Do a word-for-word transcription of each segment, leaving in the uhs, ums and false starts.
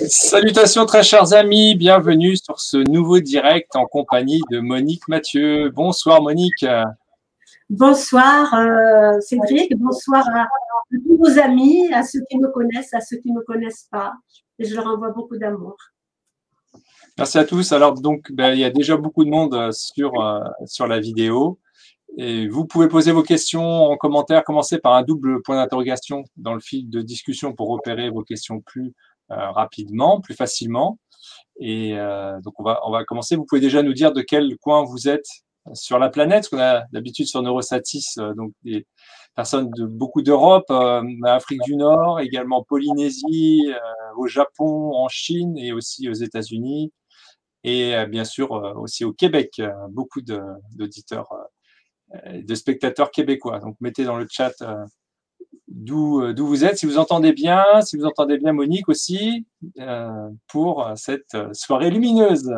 Salutations très chers amis, bienvenue sur ce nouveau direct en compagnie de Monique Mathieu. Bonsoir Monique. Bonsoir euh, Cédric, bonsoir à tous nos amis, à ceux qui me connaissent, à ceux qui ne me connaissent pas. Et je leur envoie beaucoup d'amour. Merci à tous. Alors donc, ben, il y a déjà beaucoup de monde sur, euh, sur la vidéo. Et vous pouvez poser vos questions en commentaire, commencez par un double point d'interrogation dans le fil de discussion pour repérer vos questions plus euh, rapidement, plus facilement. Et euh, donc, on va, on va commencer. Vous pouvez déjà nous dire de quel coin vous êtes sur la planète, parce qu'on a d'habitude sur Neurosatis, euh, donc des personnes de beaucoup d'Europe, euh, Afrique du Nord, également Polynésie, euh, au Japon, en Chine et aussi aux États-Unis. Et euh, bien sûr euh, aussi au Québec, euh, beaucoup d'auditeurs euh, de spectateurs québécois. Donc, mettez dans le chat euh, d'où euh, d'où vous êtes, si vous entendez bien, si vous entendez bien Monique aussi, euh, pour cette soirée lumineuse.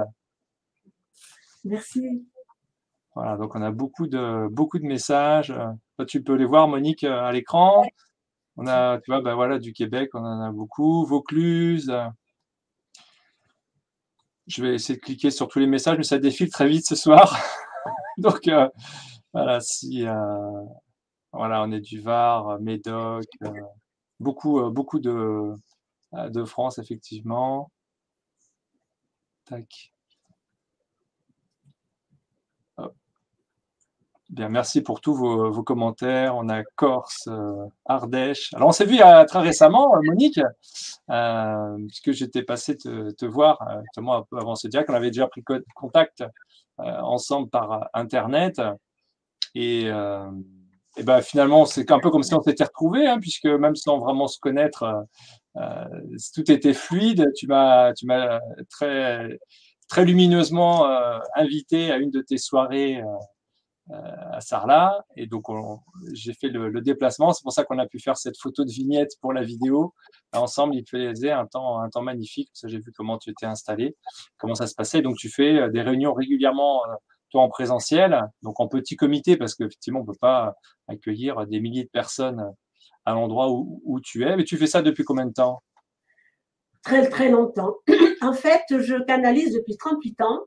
Merci. Voilà, donc on a beaucoup de, beaucoup de messages. Toi, tu peux les voir, Monique, à l'écran. On a, tu vois, ben voilà, du Québec, on en a beaucoup. Vaucluse. Je vais essayer de cliquer sur tous les messages, mais ça défile très vite ce soir. Donc, euh, voilà, si... Euh, Voilà, on est du Var, Médoc, euh, beaucoup, euh, beaucoup de, de France, effectivement. Tac. Hop. Bien, merci pour tous vos, vos commentaires. On a Corse, euh, Ardèche. Alors, on s'est vu euh, très récemment, Monique, euh, puisque j'étais passé te, te voir, euh, justement, un peu avant ce direct. On avait déjà pris contact euh, ensemble par Internet. Et... Euh, Et ben finalement, c'est un peu comme si on s'était retrouvés, hein, puisque même sans vraiment se connaître, euh, tout était fluide. Tu m'as, tu m'as très, très lumineusement euh, invité à une de tes soirées euh, à Sarlat, et donc j'ai fait le, le déplacement. C'est pour ça qu'on a pu faire cette photo de vignette pour la vidéo. Ensemble, il faisait un temps, un temps magnifique. Ça, j'ai vu comment tu étais installé, comment ça se passait. Donc, tu fais des réunions régulièrement. Euh, toi en présentiel, donc en petit comité, parce qu'effectivement, on ne peut pas accueillir des milliers de personnes à l'endroit où, où tu es. Mais tu fais ça depuis combien de temps? Très, très longtemps. En fait, je canalise depuis trente-huit ans.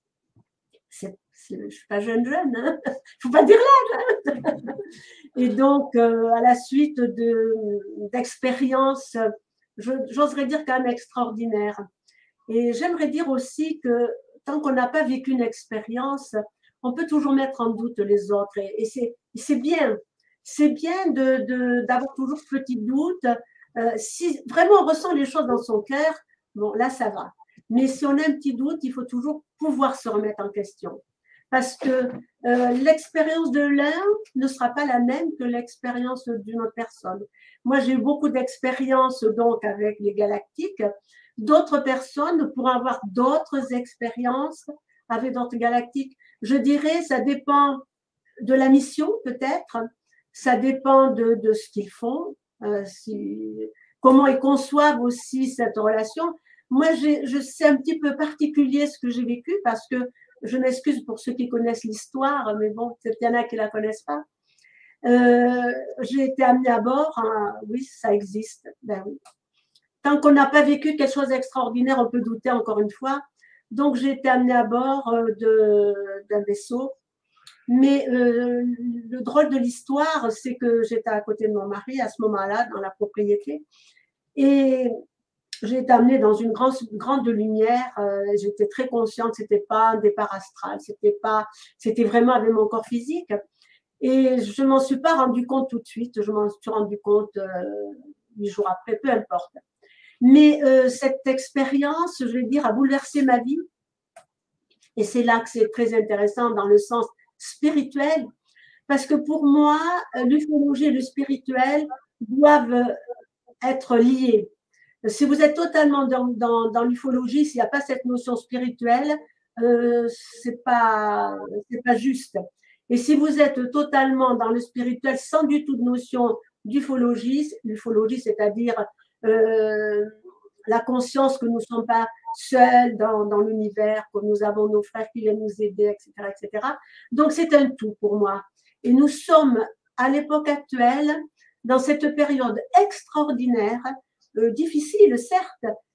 C'est, c'est, je ne suis pas jeune, jeune. Hein, il ne faut pas dire l'âge. Hein. Et donc, euh, à la suite de, d'expériences, j'oserais dire quand même extraordinaires. Et j'aimerais dire aussi que tant qu'on n'a pas vécu une expérience, on peut toujours mettre en doute les autres. Et, et c'est, c'est bien. C'est bien de, de, d'avoir toujours ce petit doute. Euh, si vraiment on ressent les choses dans son cœur, bon, là, ça va. Mais si on a un petit doute, il faut toujours pouvoir se remettre en question. Parce que euh, l'expérience de l'un ne sera pas la même que l'expérience d'une autre personne. Moi, j'ai eu beaucoup d'expériences donc avec les galactiques. D'autres personnes pourront avoir d'autres expériences avec d'autres galactiques. Je dirais, ça dépend de la mission peut-être, ça dépend de, de ce qu'ils font, euh, si, comment ils conçoivent aussi cette relation. Moi, j'ai, je sais un petit peu particulier ce que j'ai vécu parce que je m'excuse pour ceux qui connaissent l'histoire, mais bon, peut-être qu'il y en a qui ne la connaissent pas. Euh, j'ai été amenée à bord, hein, oui, ça existe, ben oui. Tant qu'on n'a pas vécu quelque chose d'extraordinaire, on peut douter encore une fois. Donc, j'ai été amenée à bord de, d'un vaisseau. Mais euh, le drôle de l'histoire, c'est que j'étais à côté de mon mari à ce moment-là, dans la propriété. Et j'ai été amenée dans une grande, grande lumière. Euh, j'étais très consciente que ce n'était pas un départ astral, c'était, pas, c'était vraiment avec mon corps physique. Et je ne m'en suis pas rendu compte tout de suite. Je m'en suis rendu compte euh, huit jours après, peu importe. Mais euh, cette expérience, je vais dire, a bouleversé ma vie. Et c'est là que c'est très intéressant dans le sens spirituel, parce que pour moi, l'ufologie et le spirituel doivent être liés. Si vous êtes totalement dans, dans, dans l'ufologie, s'il n'y a pas cette notion spirituelle, euh, c'est pas, c'est pas juste. Et si vous êtes totalement dans le spirituel sans du tout de notion d'ufologie, l'ufologie, c'est-à-dire euh, la conscience que nous ne sommes pas seuls dans, dans l'univers, que nous avons nos frères qui viennent nous aider, et cetera, et cetera. Donc, c'est un tout pour moi. Et nous sommes, à l'époque actuelle, dans cette période extraordinaire, euh, difficile, certes,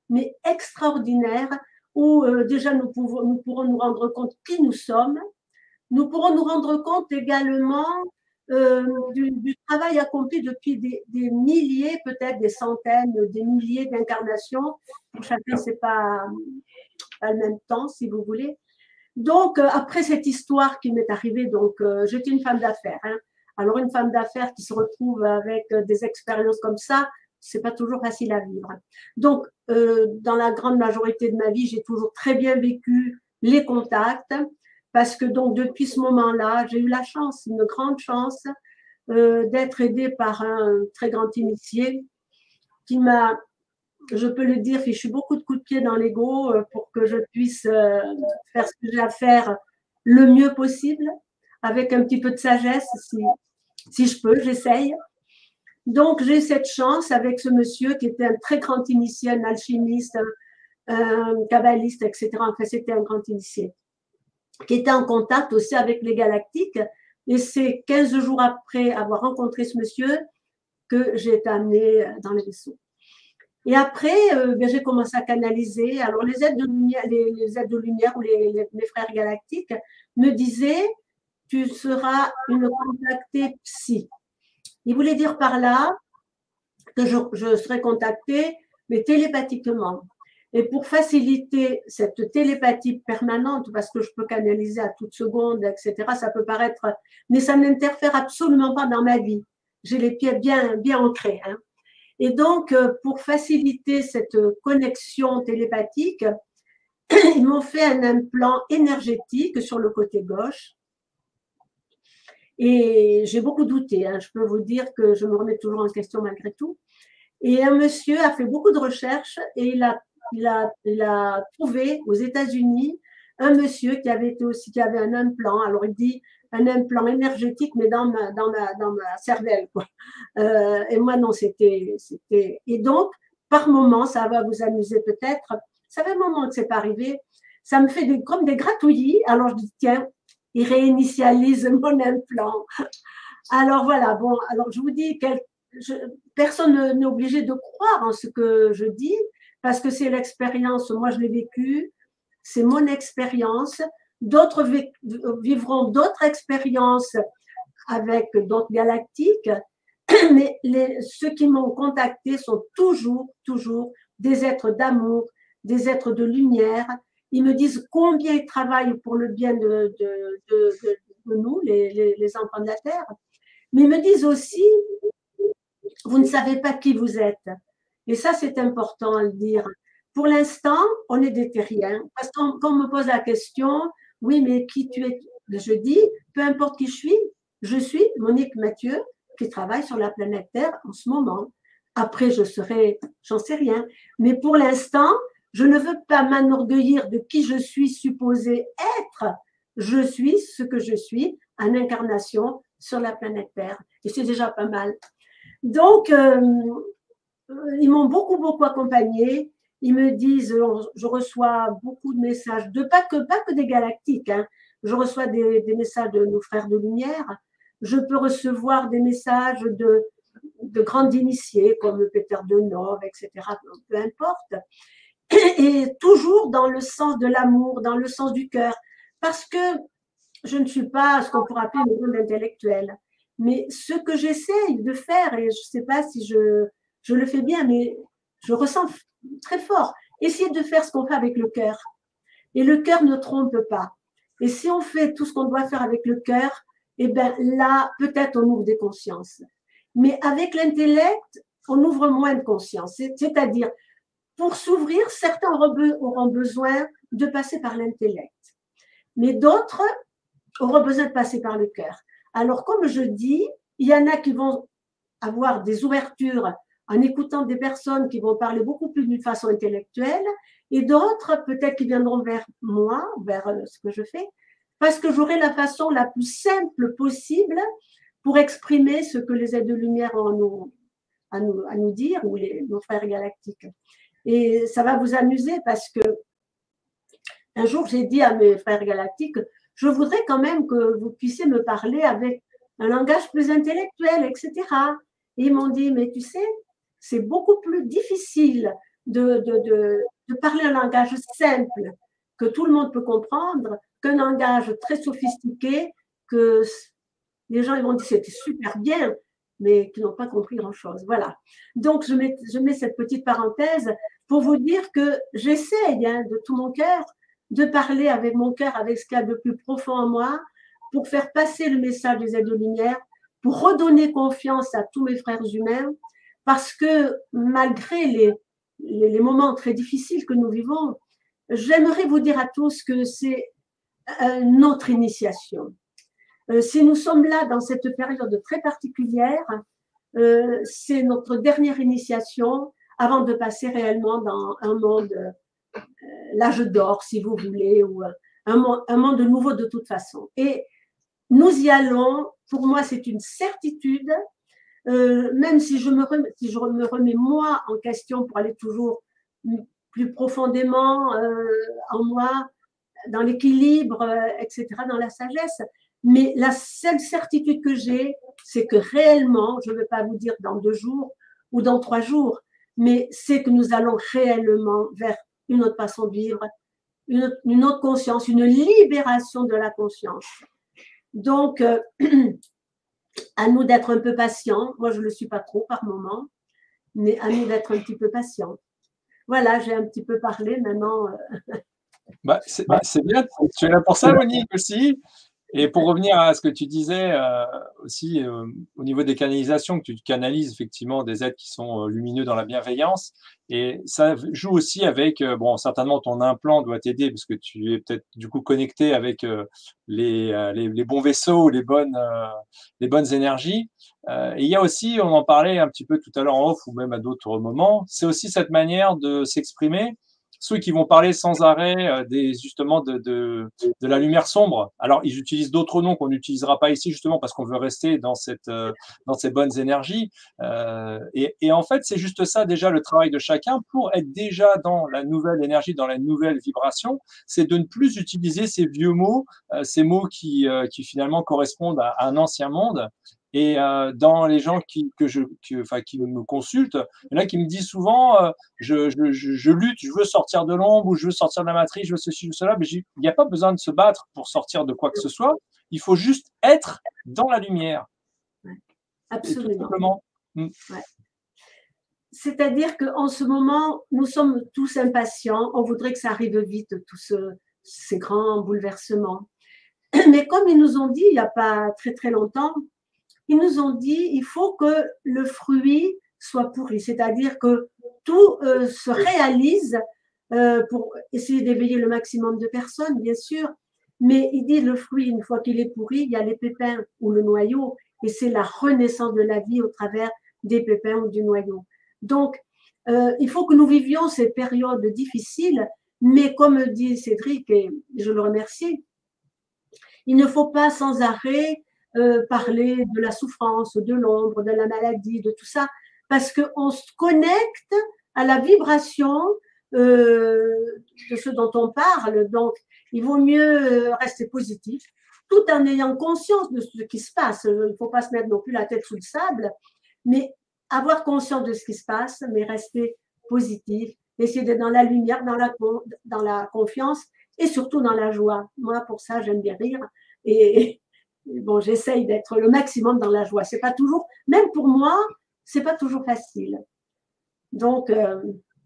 mais extraordinaire, où euh, déjà nous, pouvons, nous pourrons nous rendre compte qui nous sommes. Nous pourrons nous rendre compte également euh, du, du travail accompli depuis des, des milliers, peut-être des centaines, des milliers d'incarnations. Pour chacun, ce n'est pas, pas le même temps, si vous voulez. Donc, euh, après cette histoire qui m'est arrivée, donc euh, j'étais une femme d'affaires. Hein. Alors, une femme d'affaires qui se retrouve avec euh, des expériences comme ça, c'est pas toujours facile à vivre. Donc, euh, dans la grande majorité de ma vie, j'ai toujours très bien vécu les contacts, parce que donc depuis ce moment-là, j'ai eu la chance, une grande chance, euh, d'être aidée par un très grand initié qui m'a, je peux le dire, fichu beaucoup de coups de pied dans l'ego pour que je puisse euh, faire ce que j'ai à faire le mieux possible, avec un petit peu de sagesse, si, si je peux, j'essaye. Donc, j'ai cette chance avec ce monsieur qui était un très grand initié, un alchimiste, un, un kabbaliste, et cetera. Enfin, c'était un grand initié, qui était en contact aussi avec les galactiques. Et c'est quinze jours après avoir rencontré ce monsieur que j'ai été amenée dans les vaisseaux. Et après, euh, ben, j'ai commencé à canaliser. Alors, les aides de lumière, les, les aides de lumière ou les, les, mes frères galactiques me disaient « tu seras une contactée psy ». Il voulait dire par là que je, je serais contactée, mais télépathiquement. Et pour faciliter cette télépathie permanente, parce que je peux canaliser à toute seconde, et cetera, ça peut paraître, mais ça n'interfère absolument pas dans ma vie. J'ai les pieds bien, bien ancrés. Hein. Et donc, pour faciliter cette connexion télépathique, ils m'ont fait un implant énergétique sur le côté gauche. Et j'ai beaucoup douté. Hein. Je peux vous dire que je me remets toujours en question malgré tout. Et un monsieur a fait beaucoup de recherches et il a, il a, il a trouvé aux États-Unis un monsieur qui avait été aussi, qui avait un implant. Alors il dit un implant énergétique, mais dans ma, dans ma, dans ma cervelle, quoi. Euh, et moi, non, c'était, c'était. Et donc, par moment, ça va vous amuser peut-être. Ça fait un moment que c'est pas arrivé. Ça me fait des, comme des gratouillis. Alors je dis tiens, il réinitialise mon implant. Alors voilà. Bon, alors je vous dis quel. Je, personne n'est obligé de croire en ce que je dis parce que c'est l'expérience, moi je l'ai vécu, c'est mon expérience, d'autres vivront d'autres expériences avec d'autres galactiques, mais les, ceux qui m'ont contacté sont toujours, toujours des êtres d'amour, des êtres de lumière. Ils me disent combien ils travaillent pour le bien de, de, de, de, de nous, les, les, les enfants de la Terre, mais ils me disent aussi vous ne savez pas qui vous êtes. Et ça, c'est important à le dire. Pour l'instant, on est des terriens. Parce qu'on quand on me pose la question, oui, mais qui tu es? Je dis, peu importe qui je suis, je suis Monique Mathieu, qui travaille sur la planète Terre en ce moment. Après, je serai, j'en sais rien. Mais pour l'instant, je ne veux pas m'enorgueillir de qui je suis supposée être. Je suis ce que je suis en incarnation sur la planète Terre. Et c'est déjà pas mal. Donc, euh, ils m'ont beaucoup, beaucoup accompagnée. Ils me disent, je reçois beaucoup de messages, de pas que, pas que des galactiques. Hein. Je reçois des, des messages de nos frères de lumière. Je peux recevoir des messages de, de grands initiés comme Peter Denov, et cetera. Peu importe. Et toujours dans le sens de l'amour, dans le sens du cœur. Parce que je ne suis pas ce qu'on pourrait appeler le monde intellectuel. Mais ce que j'essaye de faire, et je ne sais pas si je, je le fais bien, mais je ressens très fort, essayer de faire ce qu'on fait avec le cœur. Et le cœur ne trompe pas. Et si on fait tout ce qu'on doit faire avec le cœur, eh bien là, peut-être on ouvre des consciences. Mais avec l'intellect, on ouvre moins de conscience. C'est-à-dire, pour s'ouvrir, certains auront besoin de passer par l'intellect. Mais d'autres auront besoin de passer par le cœur. Alors, comme je dis, il y en a qui vont avoir des ouvertures en écoutant des personnes qui vont parler beaucoup plus d'une façon intellectuelle, et d'autres, peut-être, qui viendront vers moi, vers ce que je fais, parce que j'aurai la façon la plus simple possible pour exprimer ce que les aides de lumière ont à nous, à nous, à nous dire, ou les, nos frères galactiques. Et ça va vous amuser parce que un jour, j'ai dit à mes frères galactiques, je voudrais quand même que vous puissiez me parler avec un langage plus intellectuel, et cetera. Et ils m'ont dit, mais tu sais, c'est beaucoup plus difficile de, de, de, de parler un langage simple que tout le monde peut comprendre, qu'un langage très sophistiqué que les gens ils vont dire c'était super bien, mais qui n'ont pas compris grand-chose. Voilà. Donc, je mets, je mets cette petite parenthèse pour vous dire que j'essaye hein, de tout mon cœur de parler avec mon cœur, avec ce qu'il y a de plus profond en moi, pour faire passer le message des aides-lumière, pour redonner confiance à tous mes frères humains, parce que malgré les, les, les moments très difficiles que nous vivons, j'aimerais vous dire à tous que c'est notre initiation. Euh, si nous sommes là dans cette période très particulière, euh, c'est notre dernière initiation avant de passer réellement dans un monde, euh, l'âge d'or, si vous voulez, ou un monde, un monde nouveau de toute façon. Et nous y allons. Pour moi, c'est une certitude. Euh, même si je, me remets, si je me remets moi en question pour aller toujours plus profondément euh, en moi, dans l'équilibre, euh, et cetera, dans la sagesse. Mais la seule certitude que j'ai, c'est que réellement, je ne veux pas vous dire dans deux jours ou dans trois jours, mais c'est que nous allons réellement vers une autre façon de vivre, une autre, une autre conscience, une libération de la conscience. Donc, euh, à nous d'être un peu patients. Moi, je ne le suis pas trop par moment, mais à nous d'être un petit peu patients. Voilà, j'ai un petit peu parlé maintenant. Euh... Bah, c'est bah, bien, tu es là pour ça, Monique, aussi. Et pour revenir à ce que tu disais euh, aussi euh, au niveau des canalisations, que tu canalises effectivement des êtres qui sont euh, lumineux dans la bienveillance, et ça joue aussi avec, euh, bon, certainement ton implant doit t'aider parce que tu es peut-être du coup connecté avec euh, les, euh, les, les bons vaisseaux, les bonnes, euh, les bonnes énergies. Euh, et il y a aussi, on en parlait un petit peu tout à l'heure en off ou même à d'autres moments, c'est aussi cette manière de s'exprimer. Ceux qui vont parler sans arrêt euh, des, justement de, de, de la lumière sombre. Alors, ils utilisent d'autres noms qu'on n'utilisera pas ici, justement, parce qu'on veut rester dans, cette, euh, dans ces bonnes énergies. Euh, et, et en fait, c'est juste ça, déjà, le travail de chacun pour être déjà dans la nouvelle énergie, dans la nouvelle vibration, c'est de ne plus utiliser ces vieux mots, euh, ces mots qui, euh, qui finalement correspondent à, à un ancien monde. Et euh, dans les gens qui, que je, que, enfin, qui me consultent, il y en a qui me disent souvent euh, je, je, je, je lutte, je veux sortir de l'ombre ou je veux sortir de la matrice, je veux ceci, je veux cela. Mais il n'y a pas besoin de se battre pour sortir de quoi que ce soit. Il faut juste être dans la lumière. Ouais, absolument. Tout simplement. Ouais. C'est-à-dire qu'en ce moment, nous sommes tous impatients. On voudrait que ça arrive vite, tous ce, ces grands bouleversements. Mais comme ils nous ont dit il n'y a pas très très longtemps, ils nous ont dit il faut que le fruit soit pourri, c'est-à-dire que tout euh, se réalise euh, pour essayer d'éveiller le maximum de personnes, bien sûr, mais il dit le fruit, une fois qu'il est pourri, il y a les pépins ou le noyau, et c'est la renaissance de la vie au travers des pépins ou du noyau. Donc, euh, il faut que nous vivions ces périodes difficiles, mais comme dit Cédric, et je le remercie, il ne faut pas sans arrêt Euh, parler de la souffrance, de l'ombre, de la maladie, de tout ça, parce qu'on se connecte à la vibration euh, de ce dont on parle. Donc, il vaut mieux rester positif, tout en ayant conscience de ce qui se passe. Il ne faut pas se mettre non plus la tête sous le sable, mais avoir conscience de ce qui se passe, mais rester positif, essayer d'être dans la lumière, dans la, dans la confiance et surtout dans la joie. Moi, pour ça, j'aime bien rire. Et bon, j'essaye d'être le maximum dans la joie. C'est pas toujours, même pour moi, c'est pas toujours facile. Donc, euh...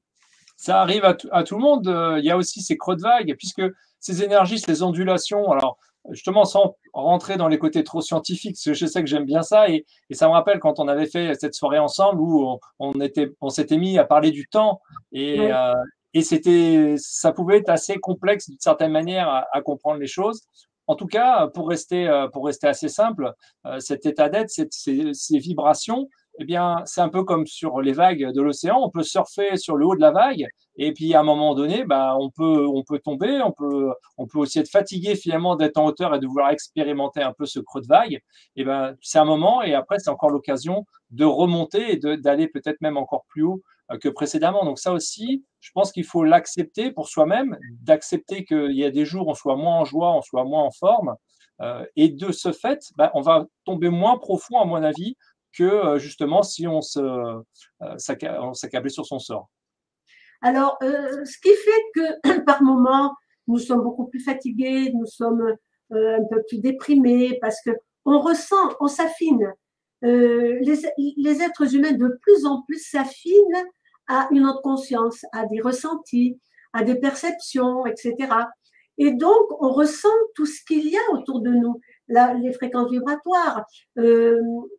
ça arrive à, à tout le monde. Il y a aussi ces creux de vague, puisque ces énergies, ces ondulations. Alors, justement, sans rentrer dans les côtés trop scientifiques, parce que je sais que j'aime bien ça, et, et ça me rappelle quand on avait fait cette soirée ensemble où on, on était, on s'était mis à parler du temps, et, ouais. euh, et c'était, ça pouvait être assez complexe d'une certaine manière à, à comprendre les choses. En tout cas, pour rester, pour rester assez simple, cet état d'être, ces, ces vibrations, eh bien, c'est un peu comme sur les vagues de l'océan. On peut surfer sur le haut de la vague, et puis à un moment donné, bah, on peut, on peut tomber, on peut, on peut aussi être fatigué finalement d'être en hauteur et de vouloir expérimenter un peu ce creux de vague. Et ben, c'est un moment, et après, c'est encore l'occasion de remonter et d'aller peut-être même encore plus haut que précédemment. Donc ça aussi, je pense qu'il faut l'accepter pour soi-même, d'accepter qu'il y a des jours où on soit moins en joie, on soit moins en forme. Euh, et de ce fait, bah, on va tomber moins profond, à mon avis, que euh, justement si on se, euh, s'accablait sur son sort. Alors, euh, ce qui fait que par moment, nous sommes beaucoup plus fatigués, nous sommes euh, un peu plus déprimés parce que on ressent, on s'affine. Euh, les, les êtres humains de plus en plus s'affinent à une autre conscience, à des ressentis, à des perceptions, et cetera. Et donc, on ressent tout ce qu'il y a autour de nous, la, les fréquences vibratoires, euh,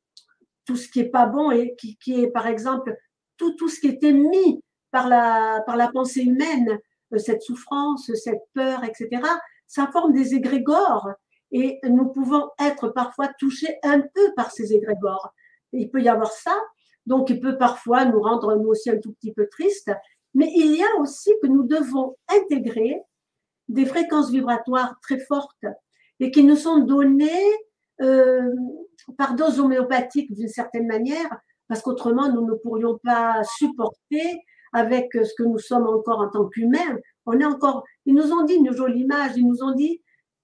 tout ce qui est pas bon et qui, qui est, par exemple, tout, tout ce qui est émis par la, par la pensée humaine, cette souffrance, cette peur, et cetera, ça forme des égrégores et nous pouvons être parfois touchés un peu par ces égrégores. Il peut y avoir ça, donc il peut parfois nous rendre nous aussi un tout petit peu tristes, mais il y a aussi que nous devons intégrer des fréquences vibratoires très fortes et qui nous sont données euh, par dose homéopathique d'une certaine manière, parce qu'autrement nous ne pourrions pas supporter avec ce que nous sommes encore en tant qu'humains. On est encore, ils nous ont dit une jolie image, ils nous ont dit,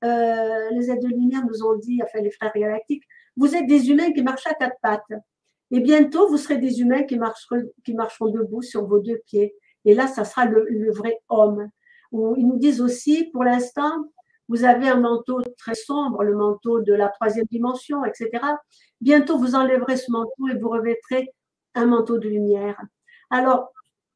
euh, les êtres de lumière nous ont dit, enfin les frères galactiques, vous êtes des humains qui marchent à quatre pattes. Et bientôt, vous serez des humains qui marcheront, qui marcheront debout sur vos deux pieds. Et là, ça sera le, le vrai homme. Ou ils nous disent aussi, pour l'instant, vous avez un manteau très sombre, le manteau de la troisième dimension, et cetera. Bientôt, vous enlèverez ce manteau et vous revêtrez un manteau de lumière. Alors,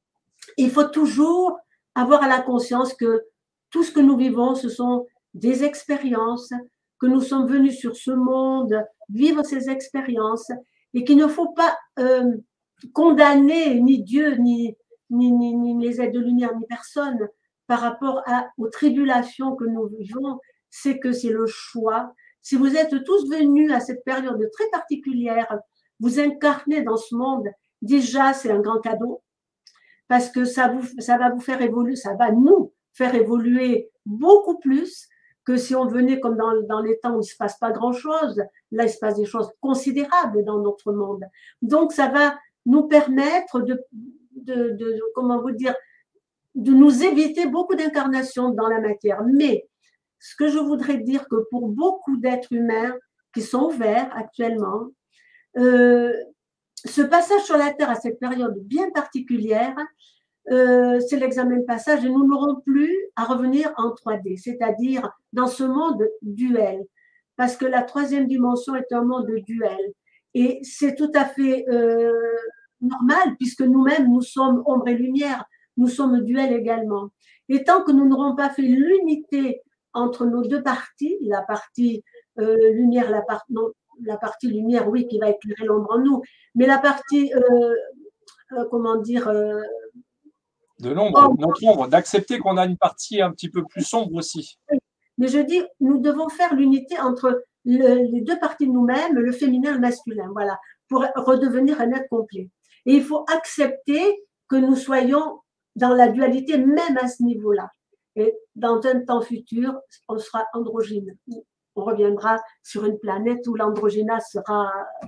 il faut toujours avoir à la conscience que tout ce que nous vivons, ce sont des expériences, que nous sommes venus sur ce monde vivre ces expériences et qu'il ne faut pas euh, condamner ni Dieu, ni, ni, ni, ni les êtres de lumière, ni personne par rapport à, aux tribulations que nous vivons. C'est que c'est le choix. Si vous êtes tous venus à cette période très particulière, vous incarnez dans ce monde, déjà c'est un grand cadeau parce que ça, vous, ça va vous faire évoluer, ça va nous faire évoluer beaucoup plus que si on venait comme dans, dans les temps où il ne se passe pas grand-chose. Là, il se passe des choses considérables dans notre monde. Donc, ça va nous permettre de, de, de comment vous dire, de nous éviter beaucoup d'incarnations dans la matière. Mais ce que je voudrais dire que pour beaucoup d'êtres humains qui sont ouverts actuellement, euh, ce passage sur la Terre à cette période bien particulière, euh, c'est l'examen de passage et nous n'aurons plus à revenir en trois D, c'est-à-dire dans ce monde duel, parce que la troisième dimension est un monde duel. Et c'est tout à fait euh, normal, puisque nous-mêmes, nous sommes ombre et lumière, nous sommes duel également. Et tant que nous n'aurons pas fait l'unité entre nos deux parties, la partie euh, lumière, la, part, non, la partie lumière, oui, qui va éclairer l'ombre en nous, mais la partie, euh, euh, comment dire, euh, de l'ombre, notre ombre, d'accepter qu'on a une partie un petit peu plus sombre aussi. Oui. Mais je dis, nous devons faire l'unité entre le, les deux parties de nous-mêmes, le féminin et le masculin, voilà, pour redevenir un être complet. Et il faut accepter que nous soyons dans la dualité, même à ce niveau-là. Et dans un temps futur, on sera androgyne. On reviendra sur une planète où l'androgyna sera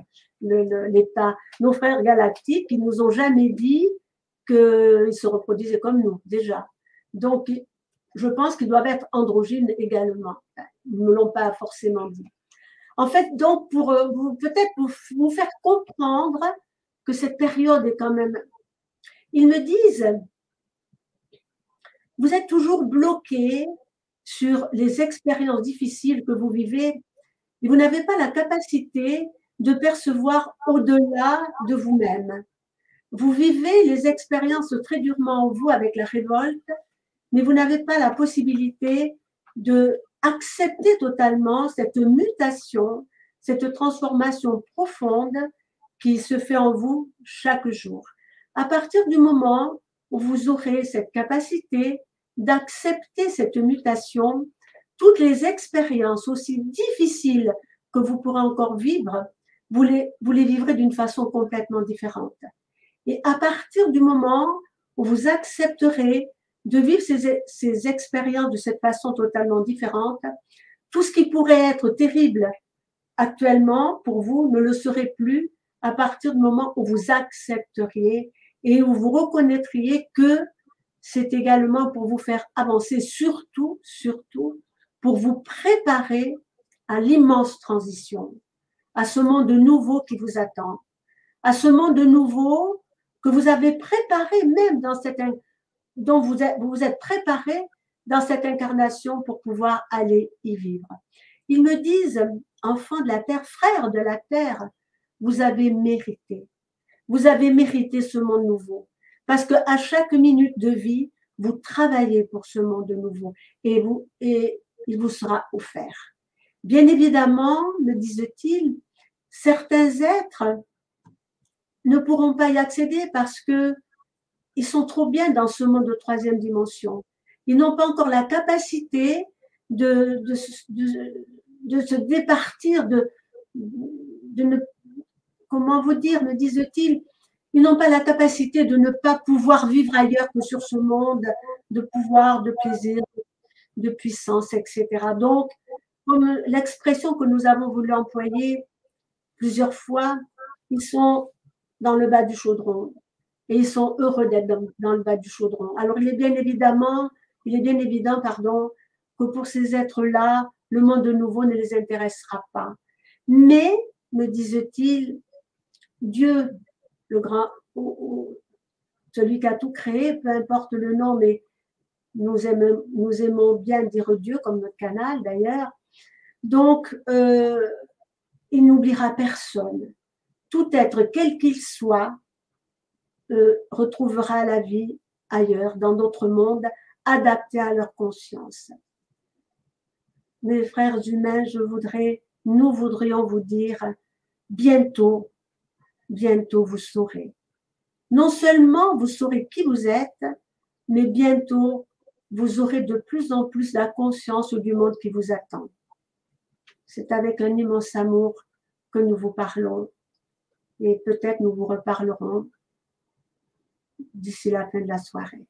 l'état. Nos frères galactiques, ils nous ont jamais dit qu'ils se reproduisaient comme nous, déjà. Donc, je pense qu'ils doivent être androgynes également. Ils ne me l'ont pas forcément dit. En fait, donc, pour vous, peut-être vous, vous faire comprendre que cette période est quand même... Ils me disent, vous êtes toujours bloqué sur les expériences difficiles que vous vivez et vous n'avez pas la capacité de percevoir au-delà de vous-même. Vous vivez les expériences très durement en vous avec la révolte, mais vous n'avez pas la possibilité de accepter totalement cette mutation, cette transformation profonde qui se fait en vous chaque jour. À partir du moment où vous aurez cette capacité d'accepter cette mutation, toutes les expériences aussi difficiles que vous pourrez encore vivre, vous les, vous les vivrez d'une façon complètement différente. Et à partir du moment où vous accepterez de vivre ces, ces expériences de cette façon totalement différente, tout ce qui pourrait être terrible actuellement pour vous ne le serait plus à partir du moment où vous accepteriez et où vous reconnaîtriez que c'est également pour vous faire avancer, surtout, surtout, pour vous préparer à l'immense transition, à ce monde nouveau qui vous attend, à ce monde nouveau que vous avez préparé même dans cette dont vous êtes, vous vous êtes préparé dans cette incarnation pour pouvoir aller y vivre. Ils me disent, enfants de la terre, frères de la terre, vous avez mérité. Vous avez mérité ce monde nouveau. Parce qu'à chaque minute de vie, vous travaillez pour ce monde nouveau et, vous, et il vous sera offert. Bien évidemment, me disent-ils, certains êtres ne pourront pas y accéder parce que ils sont trop bien dans ce monde de troisième dimension. Ils n'ont pas encore la capacité de, de, de, de se départir, de, de ne, comment vous dire, me disent-ils, ils n'ont pas la capacité de ne pas pouvoir vivre ailleurs que sur ce monde, de pouvoir, de plaisir, de puissance, et cetera. Donc, comme l'expression que nous avons voulu employer plusieurs fois, ils sont dans le bas du chaudron. Et ils sont heureux d'être dans, dans le bas du chaudron. Alors, il est bien évidemment, il est bien évident, pardon, que pour ces êtres-là, le monde nouveau ne les intéressera pas. Mais, me disent-ils, Dieu, le grand, celui qui a tout créé, peu importe le nom, mais nous aimons, nous aimons bien dire Dieu, comme notre canal d'ailleurs. Donc, euh, il n'oubliera personne. Tout être, quel qu'il soit, Euh, retrouvera la vie ailleurs, dans d'autres mondes, adaptés à leur conscience. Mes frères humains, je voudrais, nous voudrions vous dire, bientôt, bientôt vous saurez. Non seulement vous saurez qui vous êtes, mais bientôt vous aurez de plus en plus la conscience du monde qui vous attend. C'est avec un immense amour que nous vous parlons et peut-être nous vous reparlerons d'ici la fin de la soirée.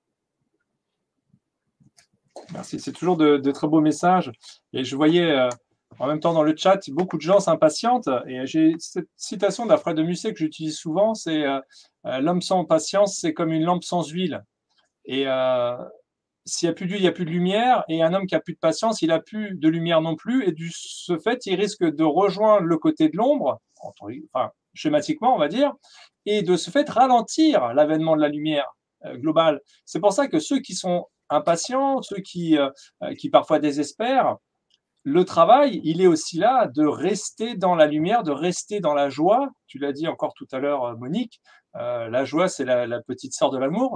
Merci, c'est toujours de, de très beaux messages. Et je voyais euh, en même temps dans le chat, beaucoup de gens s'impatientent. Et j'ai cette citation d'Alfred de Musset que j'utilise souvent, c'est euh, « L'homme sans patience, c'est comme une lampe sans huile ». Et euh, s'il n'y a plus d'huile, il n'y a plus de lumière. Et un homme qui n'a plus de patience, il n'a plus de lumière non plus. Et de ce fait, il risque de rejoindre le côté de l'ombre, enfin, schématiquement, on va dire, et de ce fait ralentir l'avènement de la lumière euh, globale. C'est pour ça que ceux qui sont impatients, ceux qui, euh, qui parfois désespèrent, le travail, il est aussi là de rester dans la lumière, de rester dans la joie. Tu l'as dit encore tout à l'heure, Monique, euh, la joie, c'est la, la petite sœur de l'amour,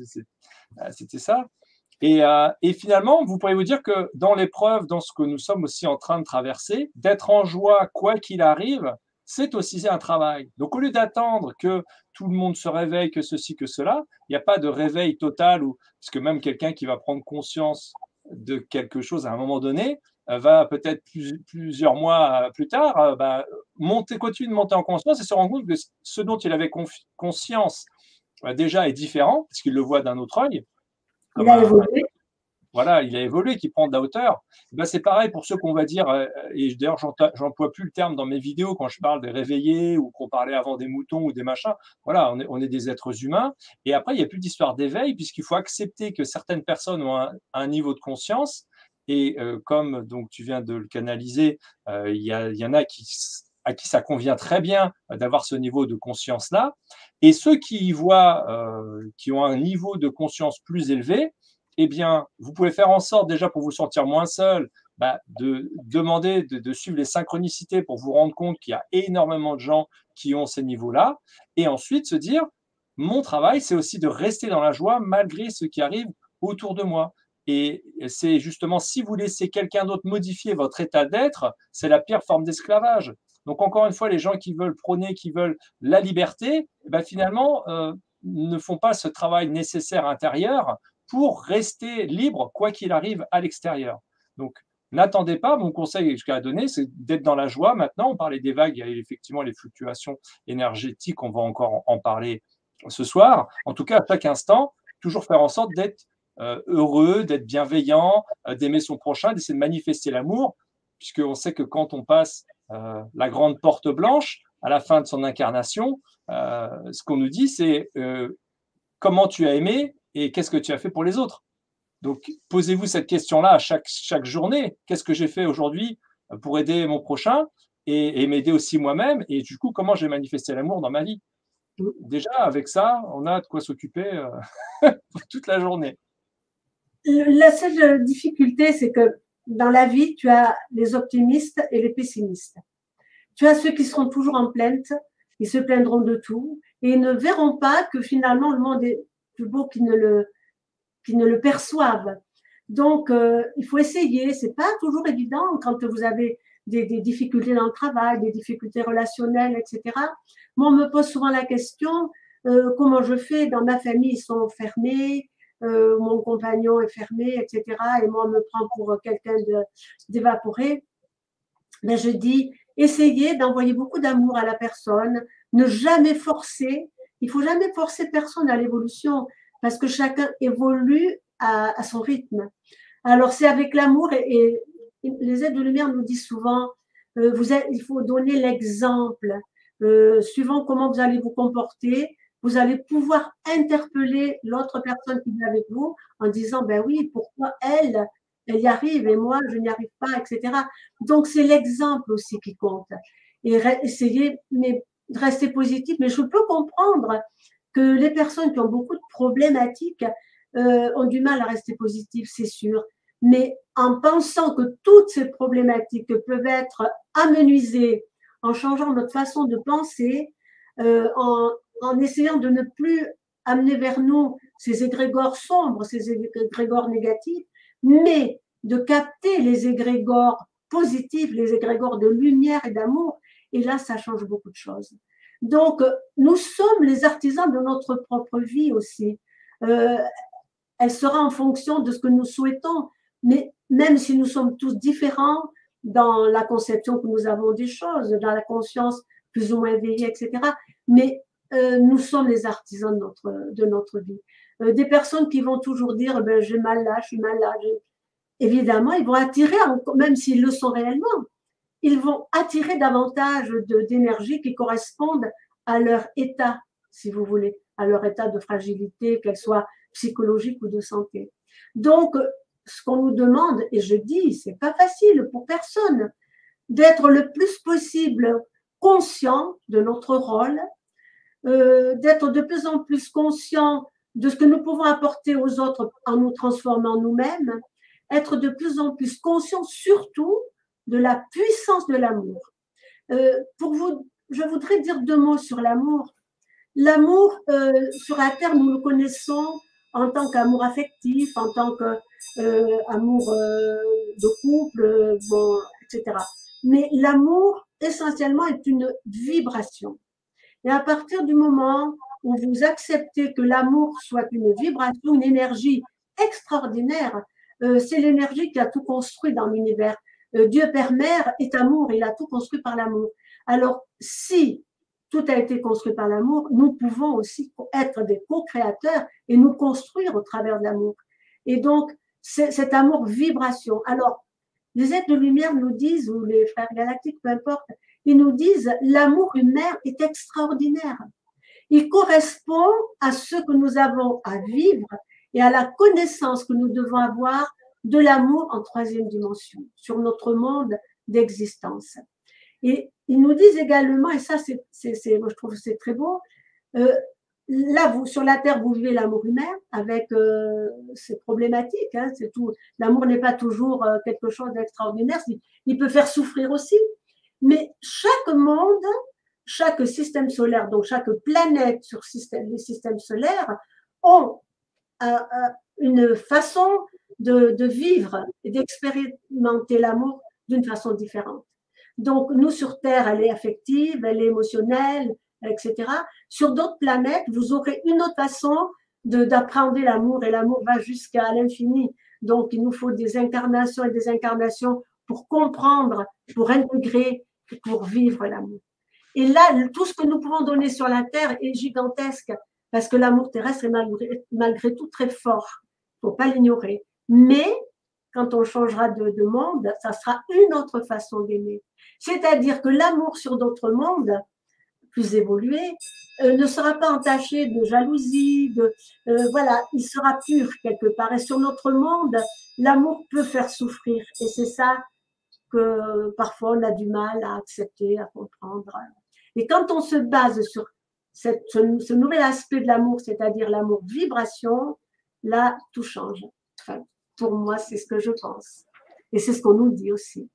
c'était ça. Et, euh, et finalement, vous pourriez vous dire que dans l'épreuve, dans ce que nous sommes aussi en train de traverser, d'être en joie quoi qu'il arrive, c'est aussi un travail. Donc, au lieu d'attendre que tout le monde se réveille, que ceci, que cela, il n'y a pas de réveil total, ou, parce que même quelqu'un qui va prendre conscience de quelque chose à un moment donné, va peut-être plus, plusieurs mois plus tard bah, monter, continuer de monter en conscience et se rendre compte que ce dont il avait conscience bah, déjà est différent, parce qu'il le voit d'un autre œil. Il a évolué. Voilà, il a évolué, qui prend de la hauteur. Ben, c'est pareil pour ceux qu'on va dire, et d'ailleurs, j'emploie plus le terme dans mes vidéos quand je parle des réveillés ou qu'on parlait avant des moutons ou des machins. Voilà, on est, on est des êtres humains. Et après, il n'y a plus d'histoire d'éveil, puisqu'il faut accepter que certaines personnes ont un, un niveau de conscience. Et euh, comme donc, tu viens de le canaliser, euh, il, y a, il y en a qui, à qui ça convient très bien d'avoir ce niveau de conscience-là. Et ceux qui y voient, euh, qui ont un niveau de conscience plus élevé, eh bien, vous pouvez faire en sorte, déjà pour vous sentir moins seul, bah, de demander de, de suivre les synchronicités pour vous rendre compte qu'il y a énormément de gens qui ont ces niveaux-là. Et ensuite, se dire, mon travail, c'est aussi de rester dans la joie malgré ce qui arrive autour de moi. Et c'est justement, si vous laissez quelqu'un d'autre modifier votre état d'être, c'est la pire forme d'esclavage. Donc, encore une fois, les gens qui veulent prôner, qui veulent la liberté, eh bien, finalement, euh, ne font pas ce travail nécessaire intérieur pour rester libre, quoi qu'il arrive à l'extérieur. Donc, n'attendez pas, mon conseil que je vais donner, c'est d'être dans la joie. Maintenant, on parlait des vagues, il y a effectivement les fluctuations énergétiques, on va encore en parler ce soir. En tout cas, à chaque instant, toujours faire en sorte d'être euh, heureux, d'être bienveillant, euh, d'aimer son prochain, d'essayer de manifester l'amour, puisqu'on sait que quand on passe euh, la grande porte blanche, à la fin de son incarnation, euh, ce qu'on nous dit, c'est euh, comment tu as aimé et qu'est-ce que tu as fait pour les autres. Donc, posez-vous cette question-là à chaque, chaque journée. Qu'est-ce que j'ai fait aujourd'hui pour aider mon prochain et, et m'aider aussi moi-même? Et du coup, comment j'ai manifesté l'amour dans ma vie? déjà, avec ça, on a de quoi s'occuper euh, toute la journée. La seule difficulté, c'est que dans la vie, tu as les optimistes et les pessimistes. Tu as ceux qui seront toujours en plainte, ils se plaindront de tout et ils ne verront pas que finalement le monde est plus beau qu'ils ne le, qu'ils ne le perçoivent. Donc, euh, il faut essayer. C'est pas toujours évident quand vous avez des, des difficultés dans le travail, des difficultés relationnelles, et cetera. Moi, on me pose souvent la question euh, comment je fais? Dans ma famille, ils sont fermés. Euh, mon compagnon est fermé, et cetera. Et moi, on me prend pour quelqu'un d'évaporé. Ben, je dis, essayez d'envoyer beaucoup d'amour à la personne, ne jamais forcer. Il faut jamais forcer personne à l'évolution parce que chacun évolue à, à son rythme. Alors, c'est avec l'amour et, et, les aides de lumière nous disent souvent, euh, vous êtes, il faut donner l'exemple. Euh, suivant comment vous allez vous comporter, vous allez pouvoir interpeller l'autre personne qui est avec vous en disant, ben oui, pourquoi elle, elle y arrive et moi, je n'y arrive pas, et cetera. Donc, c'est l'exemple aussi qui compte. Et essayer mais, de rester positif. Mais je peux comprendre que les personnes qui ont beaucoup de problématiques euh, ont du mal à rester positifs, c'est sûr. Mais en pensant que toutes ces problématiques peuvent être amenuisées en changeant notre façon de penser, euh, en, en essayant de ne plus amener vers nous ces égrégores sombres, ces égrégores négatifs, mais de capter les égrégores positifs, les égrégores de lumière et d'amour. Et là, ça change beaucoup de choses. Donc, nous sommes les artisans de notre propre vie aussi. Euh, elle sera en fonction de ce que nous souhaitons. Mais même si nous sommes tous différents dans la conception que nous avons des choses, dans la conscience plus ou moins éveillée, et cetera, mais euh, nous sommes les artisans de notre, de notre vie. Euh, des personnes qui vont toujours dire ben, j'ai mal là, je suis mal là. Évidemment, ils vont attirer, même s'ils le sont réellement, ils vont attirer davantage d'énergie qui correspondent à leur état, si vous voulez, à leur état de fragilité, qu'elle soit psychologique ou de santé. Donc, ce qu'on nous demande, et je dis, c'est pas facile pour personne, d'être le plus possible conscient de notre rôle, euh, d'être de plus en plus conscient de ce que nous pouvons apporter aux autres en nous transformant nous-mêmes, être de plus en plus conscient surtout de la puissance de l'amour. Euh, pour vous, je voudrais dire deux mots sur l'amour. L'amour, euh, sur la Terre, nous le connaissons en tant qu'amour affectif, en tant qu'amour euh, euh, de couple, bon, et cetera. Mais l'amour, essentiellement, est une vibration. Et à partir du moment où vous acceptez que l'amour soit une vibration, une énergie extraordinaire, euh, c'est l'énergie qui a tout construit dans l'univers. Euh, Dieu Père Mère est amour, il a tout construit par l'amour. Alors, si tout a été construit par l'amour, nous pouvons aussi être des co-créateurs et nous construire au travers de l'amour. Et donc, c'est cet amour vibration. Alors, les êtres de lumière nous disent, ou les frères galactiques, peu importe, ils nous disent l'amour humain est extraordinaire. Il correspond à ce que nous avons à vivre et à la connaissance que nous devons avoir de l'amour en troisième dimension, sur notre monde d'existence. Et ils nous disent également, et ça, c'est, c'est, c'est, moi je trouve que c'est très beau, euh, là, vous, sur la Terre, vous vivez l'amour humain avec euh, ses problématiques. Hein, c'est tout. L'amour n'est pas toujours euh, quelque chose d'extraordinaire. Il peut faire souffrir aussi. Mais chaque monde, chaque système solaire, donc chaque planète sur système, les systèmes solaires, ont euh, euh, une façon de, de vivre et d'expérimenter l'amour d'une façon différente. Donc, nous, sur Terre, elle est affective, elle est émotionnelle, et cetera. Sur d'autres planètes, vous aurez une autre façon d'apprendre l'amour et l'amour va jusqu'à l'infini. Donc, il nous faut des incarnations et des incarnations pour comprendre, pour intégrer, pour vivre l'amour. Et là, tout ce que nous pouvons donner sur la Terre est gigantesque parce que l'amour terrestre est malgré, malgré tout très fort. Il ne faut pas l'ignorer. Mais quand on changera de, de monde, ça sera une autre façon d'aimer. C'est-à-dire que l'amour sur d'autres mondes plus évolués euh, ne sera pas entaché de jalousie, de euh, voilà, il sera pur quelque part. Et sur notre monde, l'amour peut faire souffrir. Et c'est ça que parfois on a du mal à accepter, à comprendre. Et quand on se base sur cette, ce, ce nouvel aspect de l'amour, c'est-à-dire l'amour vibration, là, tout change. Enfin, pour moi, c'est ce que je pense. Et c'est ce qu'on nous dit aussi.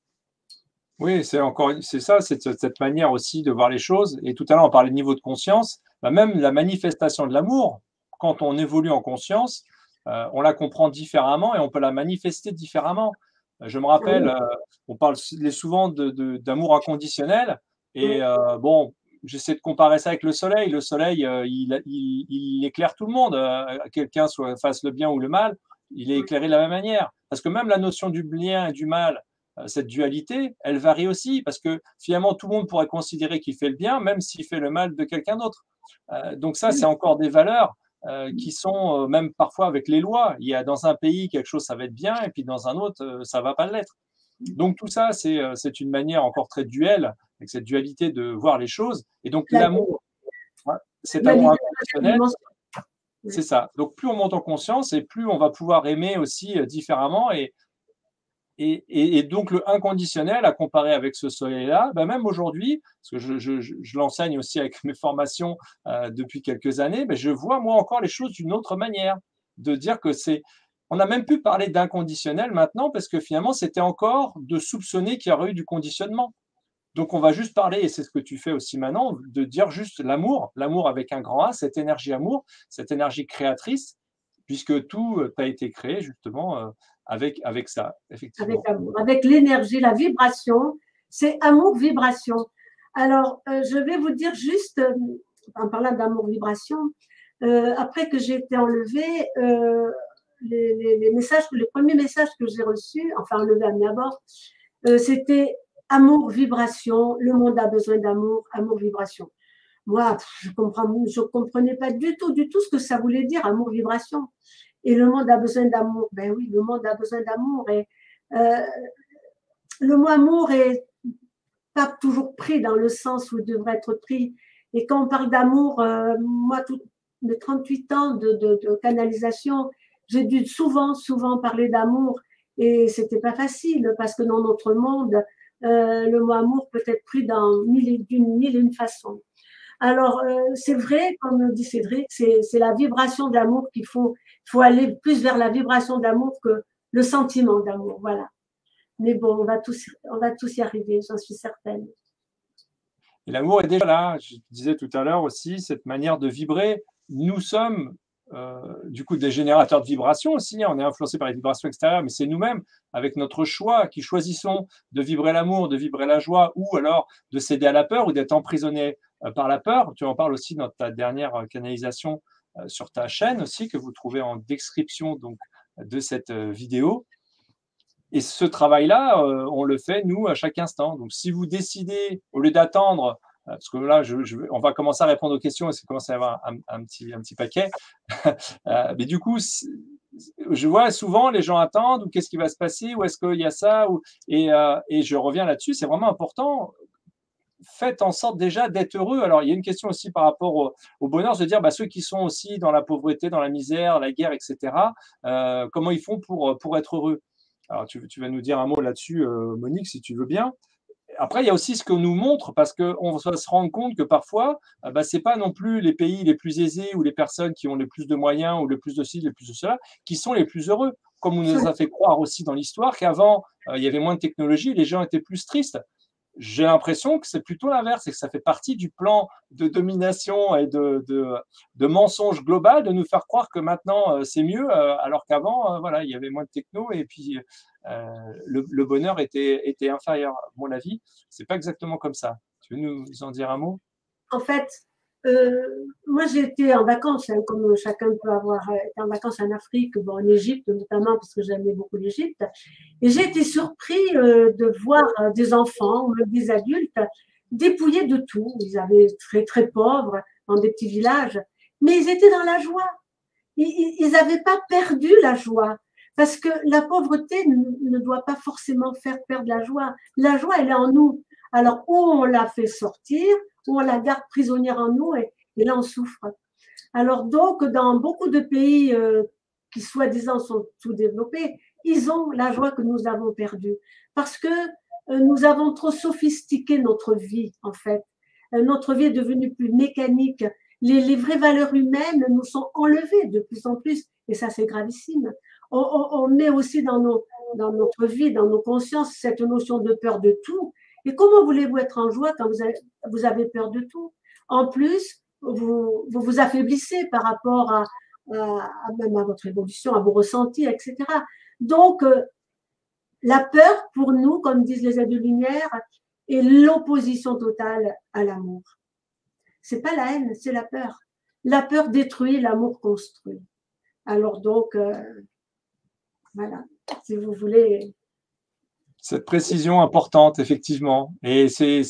Oui, c'est encore, c'est ça, c'est cette manière aussi de voir les choses. Et tout à l'heure, on parlait de niveau de conscience. Bah, même la manifestation de l'amour, quand on évolue en conscience, euh, on la comprend différemment et on peut la manifester différemment. Je me rappelle, euh, on parle souvent de, de, d'amour inconditionnel. Et euh, bon, j'essaie de comparer ça avec le soleil. Le soleil, euh, il, il, il éclaire tout le monde. Euh, quelqu'un soit fasse le bien ou le mal, il est éclairé de la même manière. Parce que même la notion du bien et du mal, cette dualité, elle varie aussi, parce que finalement, tout le monde pourrait considérer qu'il fait le bien, même s'il fait le mal de quelqu'un d'autre. Euh, donc ça, c'est encore des valeurs euh, qui sont, euh, même parfois avec les lois, il y a dans un pays quelque chose, ça va être bien, et puis dans un autre, euh, ça va pas l'être. Donc tout ça, c'est euh, c'est une manière encore très duelle, avec cette dualité de voir les choses. Et donc l'amour, ouais, cet amour inconditionnel, c'est ça. Donc plus on monte en conscience, et plus on va pouvoir aimer aussi euh, différemment, et Et, et, et donc, le inconditionnel, à comparer avec ce soleil-là, ben même aujourd'hui, parce que je, je, je l'enseigne aussi avec mes formations euh, depuis quelques années, ben je vois, moi, encore les choses d'une autre manière. De dire que c'est. On n'a même plus parlé d'inconditionnel maintenant, parce que finalement, c'était encore de soupçonner qu'il y aurait eu du conditionnement. Donc, on va juste parler, et c'est ce que tu fais aussi maintenant, de dire juste l'amour, l'amour avec un grand A, cette énergie amour, cette énergie créatrice, puisque tout a été créé justement euh, avec, avec ça, effectivement. Avec amour, avec l'énergie, la vibration, c'est amour-vibration. Alors, euh, je vais vous dire juste, euh, en parlant d'amour-vibration, euh, après que j'ai été enlevée, euh, les, les, les messages, les premiers messages que j'ai reçus, enfin enlevés à mes abords, euh, c'était amour-vibration, le monde a besoin d'amour, amour-vibration. Moi, je comprends, je comprenais pas du tout, du tout ce que ça voulait dire, amour-vibration. Et le monde a besoin d'amour. Ben oui, le monde a besoin d'amour. Et euh, le mot amour est pas toujours pris dans le sens où il devrait être pris. Et quand on parle d'amour, euh, moi, tous mes trente-huit ans de, de, de canalisation, j'ai dû souvent, souvent parler d'amour. Et c'était pas facile parce que dans notre monde, euh, le mot amour peut être pris dans mille, d'une mille et une façons. Alors, euh, c'est vrai, comme dit Cédric, c'est, c'est la vibration d'amour qu'il faut, il faut aller plus vers la vibration d'amour que le sentiment d'amour. Voilà. Mais bon, on va tous, on va tous y arriver, j'en suis certaine. Et l'amour est déjà là. Je disais tout à l'heure aussi, cette manière de vibrer. Nous sommes euh, du coup des générateurs de vibrations aussi. On est influencé par les vibrations extérieures, mais c'est nous-mêmes, avec notre choix, qui choisissons de vibrer l'amour, de vibrer la joie, ou alors de céder à la peur ou d'être emprisonné euh, par la peur. Tu en parles aussi dans ta dernière canalisation euh, sur ta chaîne aussi, que vous trouvez en description donc, de cette euh, vidéo. Et ce travail-là, euh, on le fait, nous, à chaque instant. Donc, si vous décidez, au lieu d'attendre, euh, parce que là, je, je, on va commencer à répondre aux questions, et c'est commence à y avoir un, un, petit, un petit paquet. euh, mais du coup, je vois souvent les gens attendent, ou qu'est-ce qui va se passer, ou est-ce qu'il y a ça, ou, et, euh, et je reviens là-dessus, c'est vraiment important. Faites en sorte déjà d'être heureux. Alors, il y a une question aussi par rapport au, au bonheur, de dire bah, ceux qui sont aussi dans la pauvreté, dans la misère, la guerre, et cetera, euh, comment ils font pour, pour être heureux? Alors, tu, tu vas nous dire un mot là-dessus, euh, Monique, si tu veux bien. Après, il y a aussi ce qu'on nous montre, parce qu'on va se rendre compte que parfois, euh, bah, ce n'est pas non plus les pays les plus aisés ou les personnes qui ont le plus de moyens ou le plus de ci, le plus de cela, qui sont les plus heureux. Comme on nous a fait croire aussi dans l'histoire qu'avant, euh, il y avait moins de technologie, les gens étaient plus tristes. J'ai l'impression que c'est plutôt l'inverse, et que ça fait partie du plan de domination et de, de, de mensonge global de nous faire croire que maintenant euh, c'est mieux, euh, alors qu'avant, euh, voilà, il y avait moins de techno et puis euh, le, le bonheur était, était inférieur. À mon avis, c'est pas exactement comme ça. Tu veux nous en dire un mot? En fait, euh, moi j'ai été en vacances, hein, comme chacun peut avoir été en vacances en Afrique, bon, en Égypte notamment, parce que j'aimais beaucoup l'Égypte. Et j'ai été surpris euh, de voir des enfants, ou même des adultes, dépouillés de tout. Ils avaient très très pauvres, dans des petits villages, mais ils étaient dans la joie. Ils n'avaient pas perdu la joie. Parce que la pauvreté ne, ne doit pas forcément faire perdre la joie. La joie, elle est en nous. Alors, ou on la fait sortir, ou on la garde prisonnière en nous, et, et là, on souffre. Alors, donc, dans beaucoup de pays euh, qui, soi-disant, sont sous-développés, ils ont la joie que nous avons perdue. Parce que euh, nous avons trop sophistiqué notre vie, en fait. notre vie est devenue plus mécanique. Les, les vraies valeurs humaines nous sont enlevées de plus en plus, et ça c'est gravissime. On, on, on met aussi dans, nos, dans notre vie, dans nos consciences, cette notion de peur de tout. Et comment voulez-vous être en joie quand vous avez, vous avez peur de tout? En plus, vous, vous vous affaiblissez par rapport à, à, à même à votre évolution, à vos ressentis, et cetera. Donc, euh, la peur, pour nous, comme disent les aides-lumière, est l'opposition totale à l'amour. C'est pas la haine, c'est la peur. La peur détruit, l'amour construit. Alors donc, euh, voilà, si vous voulez. Cette précision importante, effectivement. Et c'est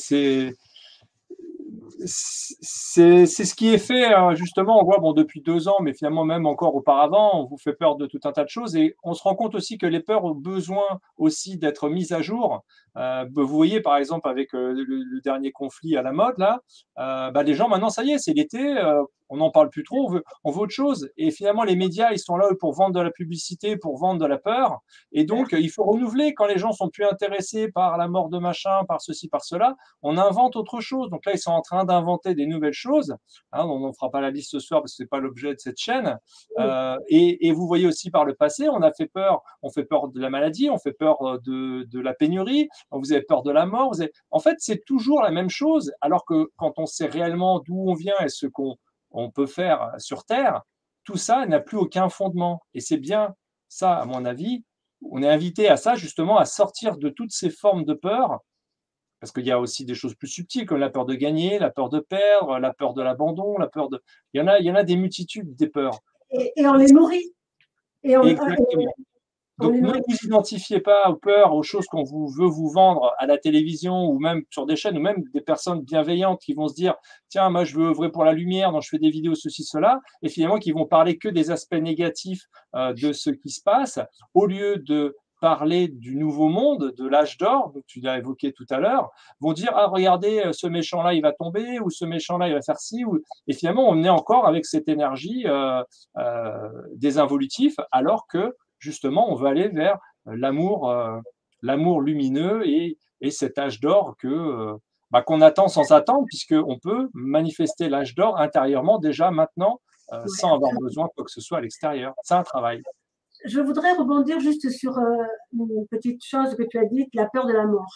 c'est ce qui est fait, justement, on voit bon, depuis deux ans, mais finalement même encore auparavant, on vous fait peur de tout un tas de choses et on se rend compte aussi que les peurs ont besoin aussi d'être mises à jour. Euh, vous voyez, par exemple, avec euh, le, le dernier conflit à la mode, là, euh, bah, les gens, maintenant, ça y est, c'est l'été, euh, on n'en parle plus trop, on veut, on veut autre chose. Et finalement, les médias, ils sont là pour vendre de la publicité, pour vendre de la peur. Et donc, il faut renouveler. Quand les gens sont plus intéressés par la mort de machin, par ceci, par cela, on invente autre chose. Donc là, ils sont en train d'inventer des nouvelles choses. Hein, on n'en fera pas la liste ce soir parce que ce n'est pas l'objet de cette chaîne. Euh, et, et vous voyez aussi par le passé, on a fait peur. On fait peur de la maladie, on fait peur de, de la pénurie, vous avez peur de la mort. Vous avez... En fait, c'est toujours la même chose. Alors que quand on sait réellement d'où on vient et ce qu'on on peut faire sur Terre, tout ça n'a plus aucun fondement. Et c'est bien ça, à mon avis. On est invité à ça, justement, à sortir de toutes ces formes de peur, parce qu'il y a aussi des choses plus subtiles, comme la peur de gagner, la peur de perdre, la peur de l'abandon, la peur de... Il y en a, il y en a des multitudes, des peurs. Et, et on les nourrit. Et on, Exactement. Donc, ne vous identifiez pas aux peurs, aux choses qu'on vous veut vous vendre à la télévision ou même sur des chaînes ou même des personnes bienveillantes qui vont se dire « Tiens, moi, je veux œuvrer pour la lumière, donc je fais des vidéos, ceci, cela », et finalement qui vont parler que des aspects négatifs euh, de ce qui se passe, au lieu de parler du nouveau monde, de l'âge d'or, que tu l'as évoqué tout à l'heure, vont dire « Ah, regardez, ce méchant-là, il va tomber, ou ce méchant-là, il va faire ci. » ou... Et finalement, on est encore avec cette énergie euh, euh, désinvolutive, alors que justement, on veut aller vers l'amour, euh, l'amour lumineux et, et cet âge d'or que euh, bah, qu'on attend sans attendre, puisqu'on peut manifester l'âge d'or intérieurement déjà maintenant, euh, sans avoir besoin de quoi que ce soit à l'extérieur. C'est un travail. Je voudrais rebondir juste sur euh, une petite chose que tu as dite, la peur de la mort.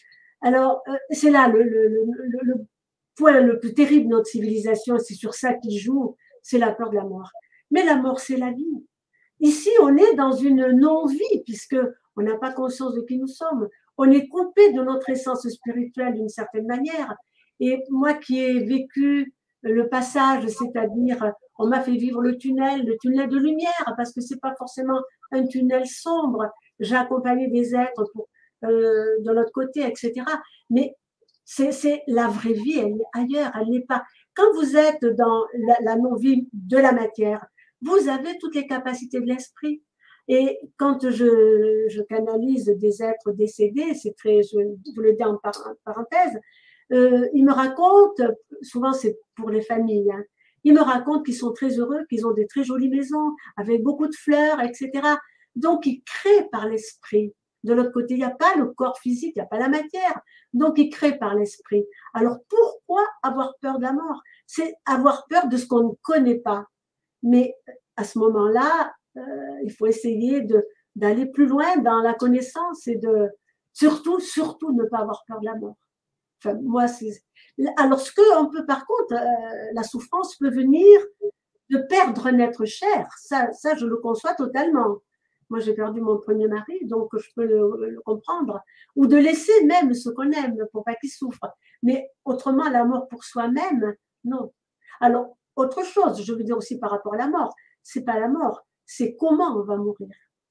Alors, euh, c'est là le, le, le, le point le plus terrible de notre civilisation, c'est sur ça qu'il joue, c'est la peur de la mort. Mais la mort, c'est la vie. Ici, on est dans une non-vie, puisqu'on n'a pas conscience de qui nous sommes. On est coupé de notre essence spirituelle d'une certaine manière. Et moi qui ai vécu le passage, c'est-à-dire, on m'a fait vivre le tunnel, le tunnel de lumière, parce que ce n'est pas forcément un tunnel sombre. J'ai accompagné des êtres pour, euh, de l'autre côté, et cetera. Mais c'est la vraie vie, elle est ailleurs, elle n'est pas. Quand vous êtes dans la, la non-vie de la matière, vous avez toutes les capacités de l'esprit. Et quand je, je canalise des êtres décédés, c'est très, je vous le dis en parenthèse, euh, ils me racontent, souvent c'est pour les familles, hein, ils me racontent qu'ils sont très heureux, qu'ils ont des très jolies maisons, avec beaucoup de fleurs, et cetera. Donc, ils créent par l'esprit. De l'autre côté, il n'y a pas le corps physique, il n'y a pas la matière. Donc, ils créent par l'esprit. Alors, pourquoi avoir peur de la mort? C'est avoir peur de ce qu'on ne connaît pas. Mais à ce moment-là, euh, il faut essayer d'aller plus loin dans la connaissance et de surtout, surtout ne pas avoir peur de la mort. Enfin, moi, c'est. Alors, ce que on peut, par contre, euh, la souffrance peut venir de perdre un être cher. Ça, ça, je le conçois totalement. Moi, j'ai perdu mon premier mari, donc je peux le, le comprendre. Ou de laisser même ce qu'on aime pour pas qu'il souffre. Mais autrement, la mort pour soi-même, non. Alors, autre chose, je veux dire aussi par rapport à la mort, c'est pas la mort, c'est comment on va mourir.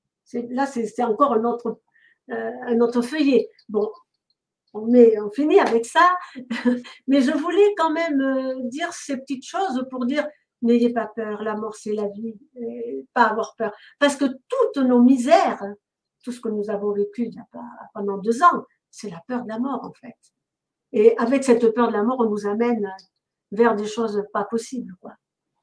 Là, c'est encore un autre, euh, un autre feuillet. Bon, on, met, on finit avec ça, mais je voulais quand même euh, dire ces petites choses pour dire n'ayez pas peur, la mort c'est la vie, et pas avoir peur. Parce que toutes nos misères, tout ce que nous avons vécu il y a pas, pendant deux ans, c'est la peur de la mort en fait. Et avec cette peur de la mort, on nous amène vers des choses pas possibles, quoi.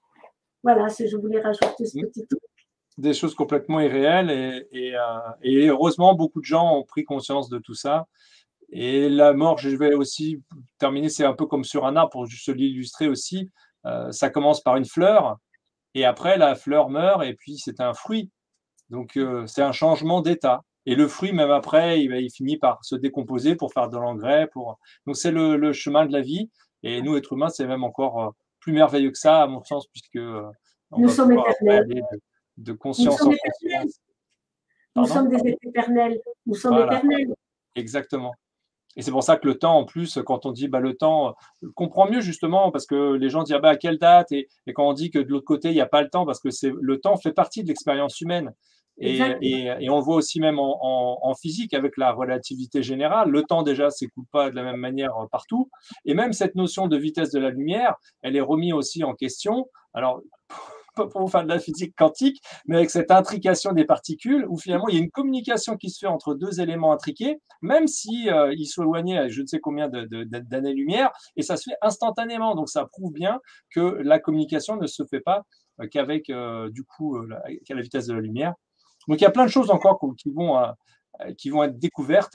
Voilà, je voulais rajouter ce petit truc. Des choses complètement irréelles et, et, euh, et heureusement, beaucoup de gens ont pris conscience de tout ça. Et la mort, je vais aussi terminer, c'est un peu comme sur un arbre, pour juste l'illustrer aussi. Euh, ça commence par une fleur, et après, la fleur meurt, et puis c'est un fruit. Donc, euh, c'est un changement d'état. Et le fruit, même après, il, il finit par se décomposer pour faire de l'engrais. Pour... Donc, c'est le, le chemin de la vie. Et nous, êtres humains, c'est même encore euh, plus merveilleux que ça, à mon sens, puisque euh, on Nous va sommes pouvoir après éternels. aller de, de Nous conscience sommes en éternels. conscience. Nous Pardon? sommes des êtres éternels. Nous sommes Voilà, éternels. exactement. Et c'est pour ça que le temps, en plus, quand on dit bah, le temps, on comprend mieux justement, parce que les gens disent ah, bah, à quelle date, et, et quand on dit que de l'autre côté, il n'y a pas le temps, parce que c'est le temps fait partie de l'expérience humaine. Et, Exactement. et, et on le voit aussi même en, en, en physique avec la relativité générale. Le temps, déjà, ne s'écoule pas de la même manière partout. Et même cette notion de vitesse de la lumière, elle est remise aussi en question. Alors, pas pour faire de la physique quantique, mais avec cette intrication des particules, où finalement il y a une communication qui se fait entre deux éléments intriqués, même si euh, ils sont éloignés à je ne sais combien d'années-lumière, et ça se fait instantanément. Donc ça prouve bien que la communication ne se fait pas euh, qu'avec euh, du coup euh, la, qu'à la vitesse de la lumière. Donc il y a plein de choses encore qui vont, euh, qui vont être découvertes.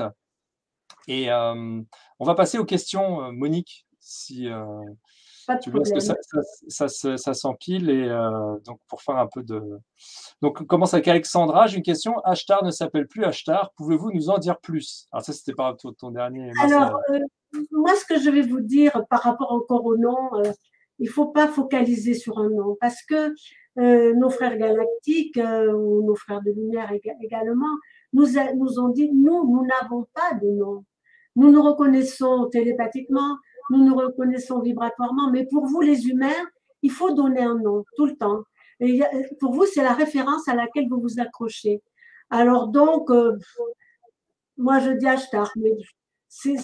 Et euh, on va passer aux questions, euh, Monique, si euh, Pas de tu veux, parce que problème. ça, ça, ça, ça s'empile. Et euh, donc, pour faire un peu de. Donc, on commence avec Alexandra. J'ai une question. Ashtar ne s'appelle plus Ashtar. Pouvez-vous nous en dire plus? Alors, ça, c'était par ton dernier Alors, message. euh, moi, ce que je vais vous dire par rapport encore au nom, euh, il ne faut pas focaliser sur un nom parce que euh, nos frères galactiques euh, ou nos frères de lumière ég- également nous, a, nous ont dit, nous, nous n'avons pas de nom. Nous nous reconnaissons télépathiquement, nous nous reconnaissons vibratoirement, mais pour vous, les humains, il faut donner un nom tout le temps. Et pour vous, c'est la référence à laquelle vous vous accrochez. Alors donc, euh, moi, je dis Ashtar, mais c'est,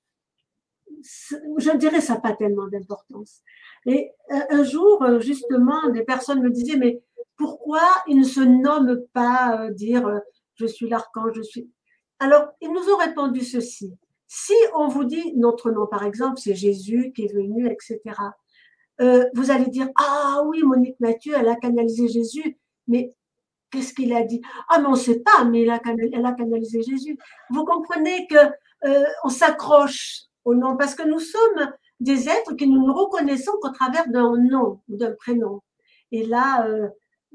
je dirais ça n'a pas tellement d'importance. Et un jour, justement, des personnes me disaient, mais pourquoi ils ne se nomment pas, euh, dire euh, je suis l'archange, je suis. Alors, ils nous ont répondu ceci. Si on vous dit notre nom, par exemple, c'est Jésus qui est venu, et cetera, euh, vous allez dire, ah oui, Monique Mathieu, elle a canalisé Jésus, mais qu'est-ce qu'il a dit? Ah, mais on ne sait pas, mais il a, elle a canalisé Jésus. Vous comprenez qu'on euh, s'accroche au nom parce que nous sommes des êtres que nous ne reconnaissons qu'au travers d'un nom ou d'un prénom. Et là, euh, euh,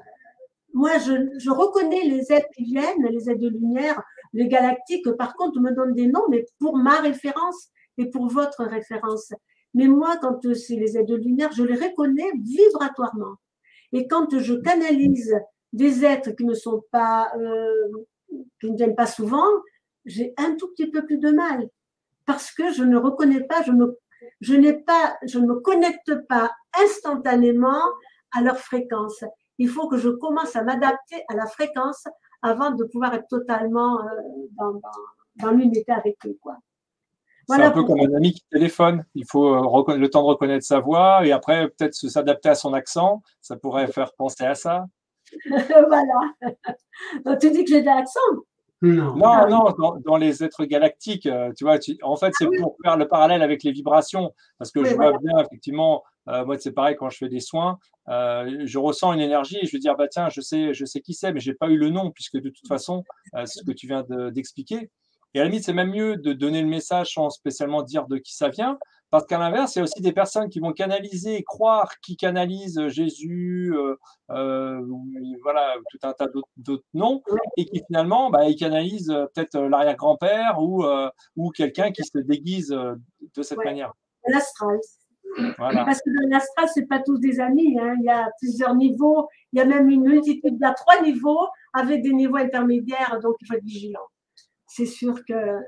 moi, je, je, reconnais les êtres qui viennent, les êtres de lumière, les galactiques, par contre, me donnent des noms, mais pour ma référence et pour votre référence. Mais moi, quand c'est les êtres de lumière, je les reconnais vibratoirement. Et quand je canalise des êtres qui ne sont pas, euh, qui ne viennent pas souvent, j'ai un tout petit peu plus de mal parce que je ne reconnais pas, je me, je n'ai pas, je ne me connecte pas instantanément à leur fréquence. Il faut que je commence à m'adapter à la fréquence avant de pouvoir être totalement euh, dans, dans, dans l'unité avec eux, quoi. C'est voilà un peu pour... comme un ami qui téléphone. Il faut euh, le temps de reconnaître sa voix et après peut-être s'adapter à son accent. Ça pourrait faire penser à ça. Voilà. Tu dis que j'ai de l'accent? Non, non, non dans, dans les êtres galactiques, euh, tu vois, tu, en fait, c'est ah, oui. pour faire le parallèle avec les vibrations, parce que oui, je vois voilà. bien, effectivement, euh, moi, c'est pareil, quand je fais des soins, euh, je ressens une énergie et je vais dire, bah, tiens, je sais, je sais qui c'est, mais je n'ai pas eu le nom, puisque de toute façon, euh, c'est ce que tu viens d'expliquer. De, et à la limite, c'est même mieux de donner le message sans spécialement dire de qui ça vient, parce qu'à l'inverse, il y a aussi des personnes qui vont canaliser et croire qu'ils canalisent Jésus, euh, euh, voilà, tout un tas d'autres noms, et qui finalement, bah, ils canalisent peut-être l'arrière-grand-père ou, euh, ou quelqu'un qui se déguise de cette ouais. manière. L'astral. Voilà. Parce que dans l'astral, ce n'est pas tous des amis. Hein. Il y a plusieurs niveaux. Il y a même une multitude. Il y a trois niveaux avec des niveaux intermédiaires. Donc, il faut être vigilant. C'est sûr que...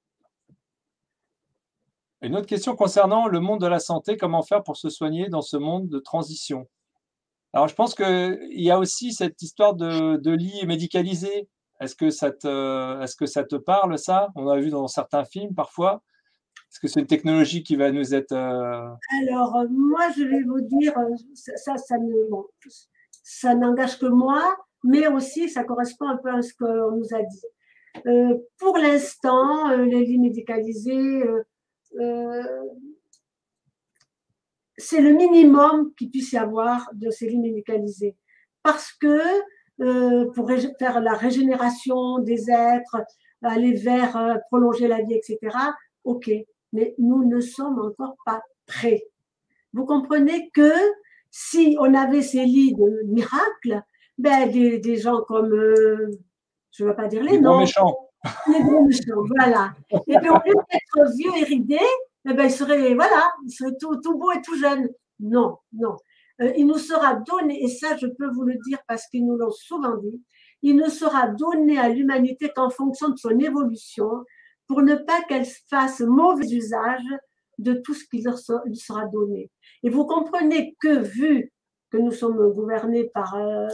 Une autre question concernant le monde de la santé. Comment faire pour se soigner dans ce monde de transition? Alors, je pense qu'il y a aussi cette histoire de, de lit médicalisé. Est-ce que, ça te, est-ce que ça te parle, ça? On a vu dans certains films, parfois. Est-ce que c'est une technologie qui va nous être… Euh... Alors, euh, moi, je vais vous dire, ça, ça, ça, ne, bon, ça n'engage que moi, mais aussi, ça correspond un peu à ce qu'on nous a dit. Euh, pour l'instant, euh, les lits médicalisés, euh, euh, c'est le minimum qu'il puisse y avoir de ces lits médicalisés. Parce que euh, pour faire la régénération des êtres, aller vers euh, prolonger la vie, et cetera. Ok, mais nous ne sommes encore pas prêts. Vous comprenez que si on avait ces lits de miracles, ben des, des gens comme, euh, je ne vais pas dire les Les gros noms, méchants. les gros méchants, voilà. Et puis au lieu d'être vieux et ridés, eh ben, il serait, voilà, il serait tout, tout beau et tout jeune. Non, non. Euh, il nous sera donné, et ça je peux vous le dire parce qu'ils nous l'ont souvent dit, il ne sera donné à l'humanité qu'en fonction de son évolution, pour ne pas qu'elle fasse mauvais usage de tout ce qui leur sera donné. Et vous comprenez que, vu que nous sommes gouvernés par... Euh,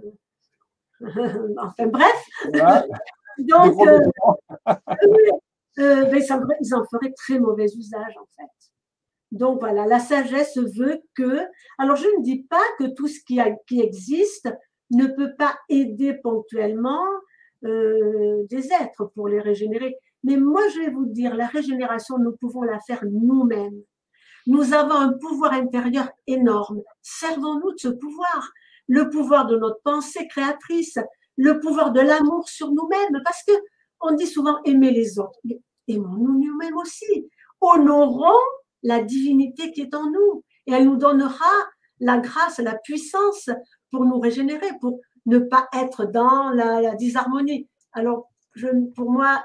enfin bref, Voilà. donc euh, euh, ben, ils en feraient très mauvais usage en fait. Donc voilà, la sagesse veut que... Alors je ne dis pas que tout ce qui, a, qui existe ne peut pas aider ponctuellement euh, des êtres pour les régénérer. Mais moi je vais vous dire, la régénération, nous pouvons la faire nous-mêmes. Nous avons un pouvoir intérieur énorme. Servons-nous de ce pouvoir. Le pouvoir de notre pensée créatrice, le pouvoir de l'amour sur nous-mêmes, parce que on dit souvent aimer les autres. Mais aimons-nous nous-mêmes aussi. Honorons la divinité qui est en nous. Et elle nous donnera la grâce, la puissance pour nous régénérer, pour ne pas être dans la, la disharmonie. Alors, je, pour moi,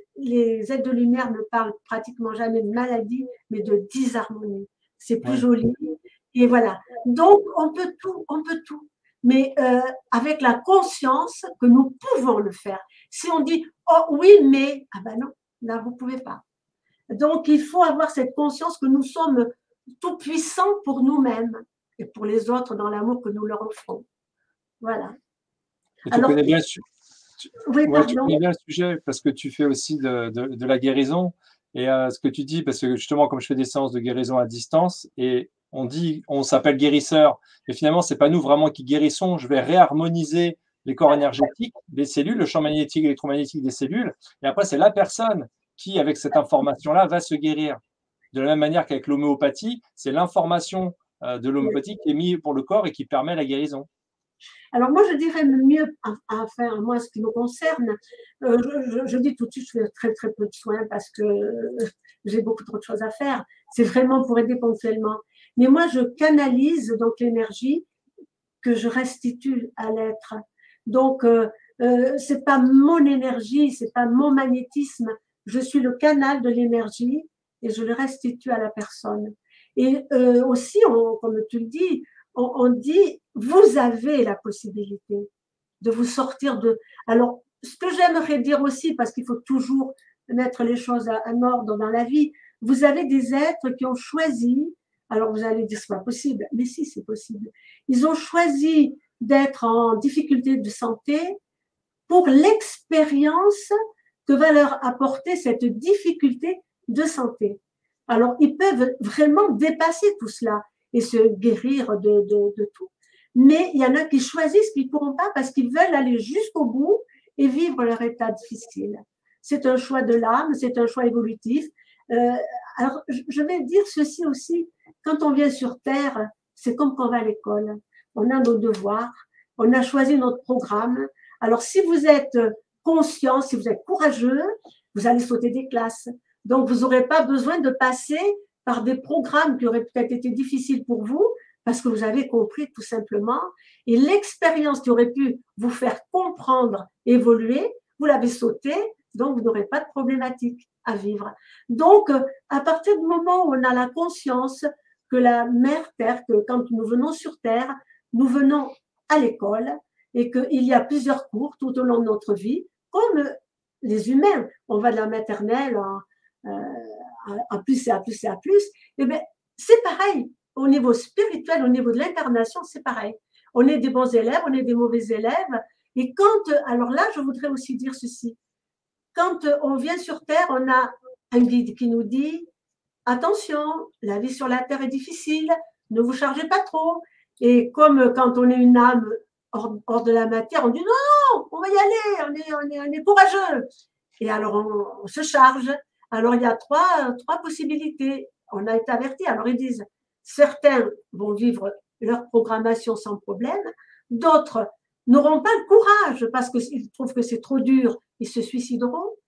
les êtres de lumière ne parlent pratiquement jamais de maladie, mais de disharmonie. C'est plus ouais. joli. Et voilà. Donc, on peut tout, on peut tout. Mais euh, avec la conscience que nous pouvons le faire. Si on dit, oh oui, mais, ah ben non, là, vous ne pouvez pas. Donc, il faut avoir cette conscience que nous sommes tout puissants pour nous-mêmes et pour les autres dans l'amour que nous leur offrons. Voilà. Et tu, Alors, connais bien, tu, oui, ouais, tu connais bien le sujet parce que tu fais aussi de, de, de la guérison. Et euh, ce que tu dis, parce que justement, comme je fais des séances de guérison à distance, et on dit, on s'appelle guérisseur, mais finalement, ce n'est pas nous vraiment qui guérissons. Je vais réharmoniser les corps énergétiques, les cellules, le champ magnétique, électromagnétique des cellules. Et après, c'est la personne qui, avec cette information-là, va se guérir. De la même manière qu'avec l'homéopathie, c'est l'information de l'homéopathie qui est mise pour le corps et qui permet la guérison. Alors moi, je dirais le mieux, enfin, moi, ce qui me concerne, euh, je, je dis tout de suite, je fais très, très peu de soins parce que j'ai beaucoup trop de choses à faire. C'est vraiment pour aider ponctuellement. Mais moi, je canalise donc l'énergie que je restitue à l'être. Donc, euh, euh, c'est pas mon énergie, c'est pas mon magnétisme. Je suis le canal de l'énergie et je le restitue à la personne. Et euh, aussi, on, comme tu le dis, on, on dit, vous avez la possibilité de vous sortir de... Alors, ce que j'aimerais dire aussi, parce qu'il faut toujours mettre les choses à, à ordre dans la vie, vous avez des êtres qui ont choisi, alors vous allez dire, c'est pas possible, mais si, c'est possible. Ils ont choisi d'être en difficulté de santé pour l'expérience que va leur apporter cette difficulté de santé. Alors, ils peuvent vraiment dépasser tout cela et se guérir de, de, de tout. Mais il y en a qui choisissent qu'ils ne pourront pas parce qu'ils veulent aller jusqu'au bout et vivre leur état difficile. C'est un choix de l'âme, c'est un choix évolutif. Euh, alors, je vais dire ceci aussi, quand on vient sur Terre, c'est comme quand on va à l'école. On a nos devoirs, on a choisi notre programme. Alors, si vous êtes conscient, si vous êtes courageux, vous allez sauter des classes. Donc, vous n'aurez pas besoin de passer par des programmes qui auraient peut-être été difficiles pour vous, parce que vous avez compris tout simplement. Et l'expérience qui aurait pu vous faire comprendre, évoluer, vous l'avez sauté, donc vous n'aurez pas de problématique à vivre. Donc, à partir du moment où on a la conscience que la mère Terre, que quand nous venons sur Terre, nous venons à l'école et qu'il y a plusieurs cours tout au long de notre vie, comme les humains, on va de la maternelle à, à, à plus et à plus et à plus, et bien c'est pareil. Au niveau spirituel, au niveau de l'incarnation, c'est pareil. On est des bons élèves, on est des mauvais élèves. Et quand, alors là, je voudrais aussi dire ceci. Quand on vient sur Terre, on a un guide qui nous dit « Attention, la vie sur la Terre est difficile, ne vous chargez pas trop. » Et comme quand on est une âme hors, hors de la matière, on dit « Non, non, on va y aller, on est, on est, on est courageux. » Et alors, on, on se charge. Alors, il y a trois, trois possibilités. On a été avertis. Alors, ils disent certains vont vivre leur programmation sans problème, d'autres n'auront pas le courage parce qu'ils trouvent que c'est trop dur, ils se suicideront.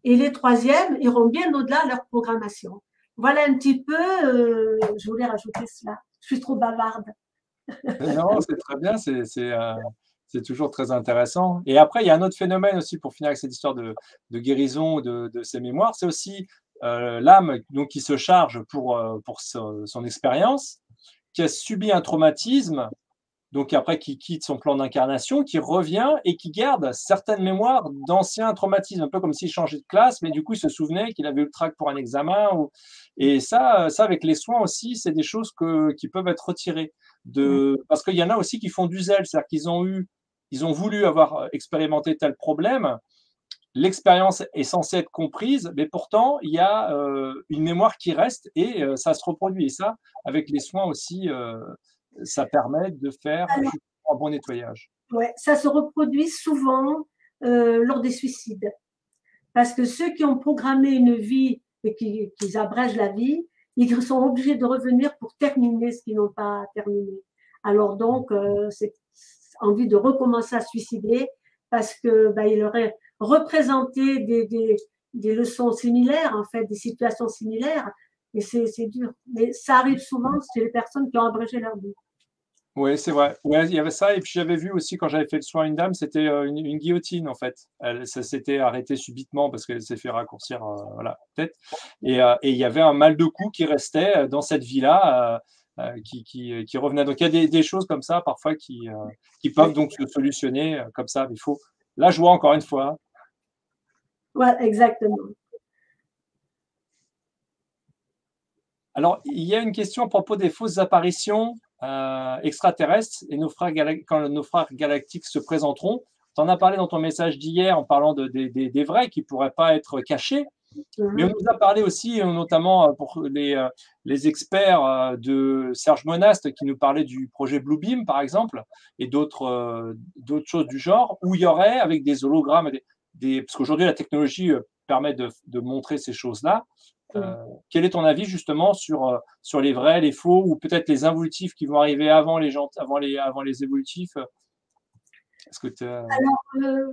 Et les troisièmes iront bien au-delà de leur programmation. Voilà un petit peu, euh, je voulais rajouter cela. Je suis trop bavarde. Non, c'est très bien, c'est c'est, euh, c'est toujours très intéressant. Et après, il y a un autre phénomène aussi, pour finir avec cette histoire de, de guérison de, de ces mémoires, c'est aussi euh, l'âme donc, qui se charge pour, euh, pour son, son expérience, qui a subi un traumatisme, donc après qui quitte son plan d'incarnation, qui revient et qui garde certaines mémoires d'anciens traumatismes, un peu comme s'il changeait de classe, mais du coup il se souvenait qu'il avait eu le trac pour un examen. Ou... Et ça, ça, avec les soins aussi, c'est des choses que, qui peuvent être retirées. De... Parce qu'il y en a aussi qui font du zèle, c'est-à-dire qu'ils ont eu, ils ont voulu avoir expérimenté tel problème, l'expérience est censée être comprise, mais pourtant, il y a euh, une mémoire qui reste et euh, ça se reproduit. Et ça, avec les soins aussi, euh, ça permet de faire Alors, un bon nettoyage. ouais, ça se reproduit souvent euh, lors des suicides. Parce que ceux qui ont programmé une vie et qui, qui abrègent la vie, ils sont obligés de revenir pour terminer ce qu'ils n'ont pas terminé. Alors donc, euh, c'est envie de recommencer à suicider parce que bah, il aurait représenté des, des, des leçons similaires, en fait, des situations similaires. Et c'est dur. Mais ça arrive souvent chez les personnes qui ont abrégé leur vie. Oui, c'est vrai. Ouais, il y avait ça. Et puis j'avais vu aussi quand j'avais fait le soin à une dame, c'était euh, une, une guillotine en fait. Elle, ça s'était arrêté subitement parce qu'elle s'est fait raccourcir euh, voilà, la tête. Et, euh, et il y avait un mal de cou qui restait euh, dans cette vie-là, euh, euh, qui, qui, qui revenait. Donc il y a des, des choses comme ça parfois qui, euh, qui peuvent donc se solutionner euh, comme ça. Il faut la joie encore une fois. Ouais, exactement. Alors, il y a une question à propos des fausses apparitions euh, extraterrestres et nos frères quand nos frères galactiques se présenteront. Tu en as parlé dans ton message d'hier en parlant de, de, de, des vrais qui ne pourraient pas être cachés. Mm-hmm. Mais on nous a parlé aussi, notamment pour les, les experts de Serge Monast, qui nous parlait du projet Bluebeam, par exemple, et d'autres euh, d'autres choses du genre, où il y aurait, avec des hologrammes, des, des, parce qu'aujourd'hui, la technologie permet de, de montrer ces choses-là. Euh, quel est ton avis justement sur, sur les vrais, les faux, ou peut-être les involutifs qui vont arriver avant les, gens, avant les, avant les évolutifs? Est-ce que Alors, euh,